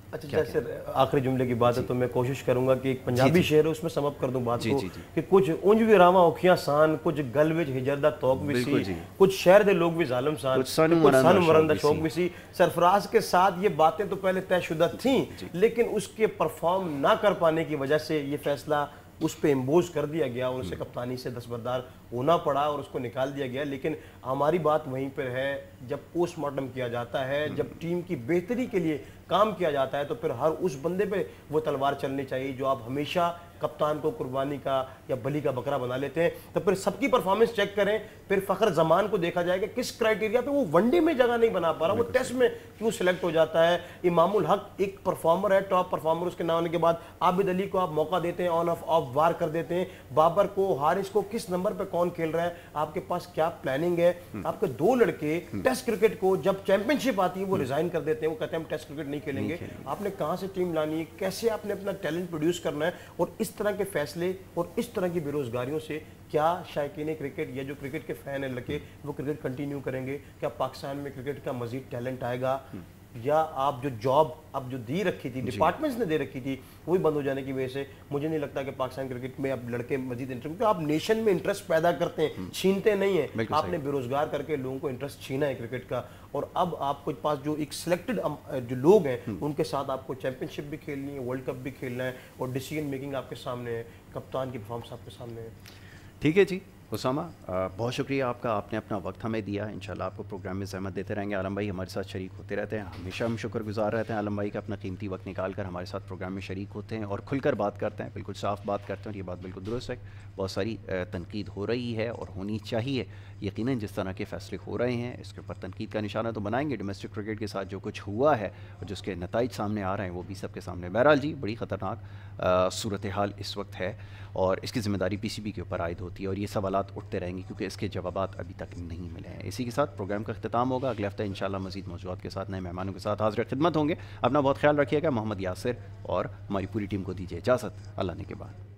اچھا سر آخری جملے کی بات ہے تو میں کوشش کروں گا کہ ایک پنجابی شعر ہے اس میں سم اپ کر دوں بات کو کہ کچھ اونج بھی راواں اوکھیاں سان کچھ گل وچ ہجردہ توک بھی سی کچھ شہر دے لوگ بھی ظالم سان کچھ سن مرندہ شوق بھی سی. سرفراز کے ساتھ یہ باتیں تو پہلے طے شدہ تھیں لیکن اس کے پرفارم نہ کر پانے کی وجہ سے یہ فیصلہ اس پہ امبوز کر دیا گیا اور اسے کپتانی سے دستبردار ہونا پڑا اور اس کو نکال دیا گیا. لیکن ہماری بات وہیں پر ہے جب پوسٹ مارٹم کیا جاتا ہے, جب ٹیم کی بہتری کے لیے کام کیا جاتا ہے تو پھر ہر اس بندے پہ وہ تلوار چلنی چاہیے جو آپ ہمیشہ کپتان کو قربانی کا یا بلی کا بکرا بنا لیتے ہیں. تو پھر سب کی پرفارمنس چیک کریں, پھر فخر زمان کو دیکھا جائے کہ کس کرائٹیریا پہ وہ ون ڈے میں جگہ نہیں بنا پا رہا, وہ ٹیسٹ میں کیوں سلیکٹ ہو جاتا ہے. امام الحق ایک پرفارمر ہے, ٹاپ پرفارمر, اس کے نہ ہونے کے بعد عابد علی کو آپ موقع دیتے ہیں, آن آف وار کر دیتے ہیں. بابر کو, حارث کو کس نمبر پہ کون کھیل رہا ہے, آپ کے پاس کیا پلاننگ ہے. آپ کے دو لڑکے ٹیسٹ کرکٹ کو جب چیمپئن شپ آتی ہے وہ ریزائن کر دیتے ہیں, وہ کہتے ہیں ہم ٹیسٹ کرکٹ نہیں کھیلیں گے. آپ نے کہاں سے ٹیم لانی ہے, کیسے آپ نے اپنا ٹیلنٹ پروڈیوس کرنا ہے, اور اس طرح کے فیصلے اور اس طرح کی بے روزگاریوں سے کیا شائقین کرکٹ یا جو کرکٹ کے فین ہیں لگے وہ کرکٹ کنٹینیو کریں گے؟ کیا پاکستان میں کرکٹ کا مزید ٹیلنٹ آئے گا, یا آپ جو جاب اب جو دی رکھی تھی ڈپارٹمنٹس نے دے رکھی تھی وہی بند ہو جانے کی وجہ سے مجھے نہیں لگتا کہ پاکستان کرکٹ میں اب لڑکے مزید انٹرسٹ, کیونکہ آپ نیشن میں انٹرسٹ پیدا کرتے ہیں, چھینتے نہیں ہیں. آپ نے بے روزگار کر کے لوگوں کو انٹرسٹ چھینا ہے کرکٹ کا, اور اب آپ کے پاس جو ایک سلیکٹڈ جو لوگ ہیں ان کے ساتھ آپ کو چیمپئن شپ بھی کھیلنی ہے, ورلڈ کپ بھی کھیلنا ہے, اور ڈیسیجن میکنگ آپ کے سامنے ہے, کپتان کی پرفارمنس آپ کے سامنے ہے. ٹھیک ہے جی اسامہ, بہت شکریہ آپ کا, آپ نے اپنا وقت ہمیں دیا. انشاءاللہ آپ کو پروگرام میں زحمت دیتے رہیں گے. عالم بھائی ہمارے ساتھ شریک ہوتے رہتے ہیں, ہمیشہ ہم شکر گزار رہتے ہیں عالم بھائی کا, اپنا قیمتی وقت نکال کر ہمارے ساتھ پروگرام میں شریک ہوتے ہیں اور کھل کر بات کرتے ہیں, بالکل صاف بات کرتے ہیں, اور یہ بات بالکل درست ہے. بہت ساری تنقید ہو رہی ہے اور ہونی چاہیے, یقیناً جس طرح کے فیصلے ہو رہے ہیں اس کے اوپر تنقید کا نشانہ تو بنائیں گے. ڈومیسٹک کرکٹ کے ساتھ جو کچھ ہوا ہے اور جس کے نتائج سامنے آ رہے ہیں وہ بھی سب کے سامنے. بہرحال جی بڑی خطرناک صورتحال اس وقت ہے اور اس کی ذمہ داری پی سی بی کے اوپر عائد ہوتی ہے, اور یہ سوالات اٹھتے رہیں گے کیونکہ اس کے جوابات ابھی تک نہیں ملے ہیں. اسی کے ساتھ پروگرام کا اختتام ہوگا. اگلے ہفتے انشاءاللہ مزید موضوعات کے ساتھ نئے مہمانوں کے ساتھ حاضر خدمت ہوں گے. اپنا بہت خیال رکھیے گا. محمد یاسر اور ہماری پوری ٹیم کو دیجیے اجازت. اللہ نے کے بعد.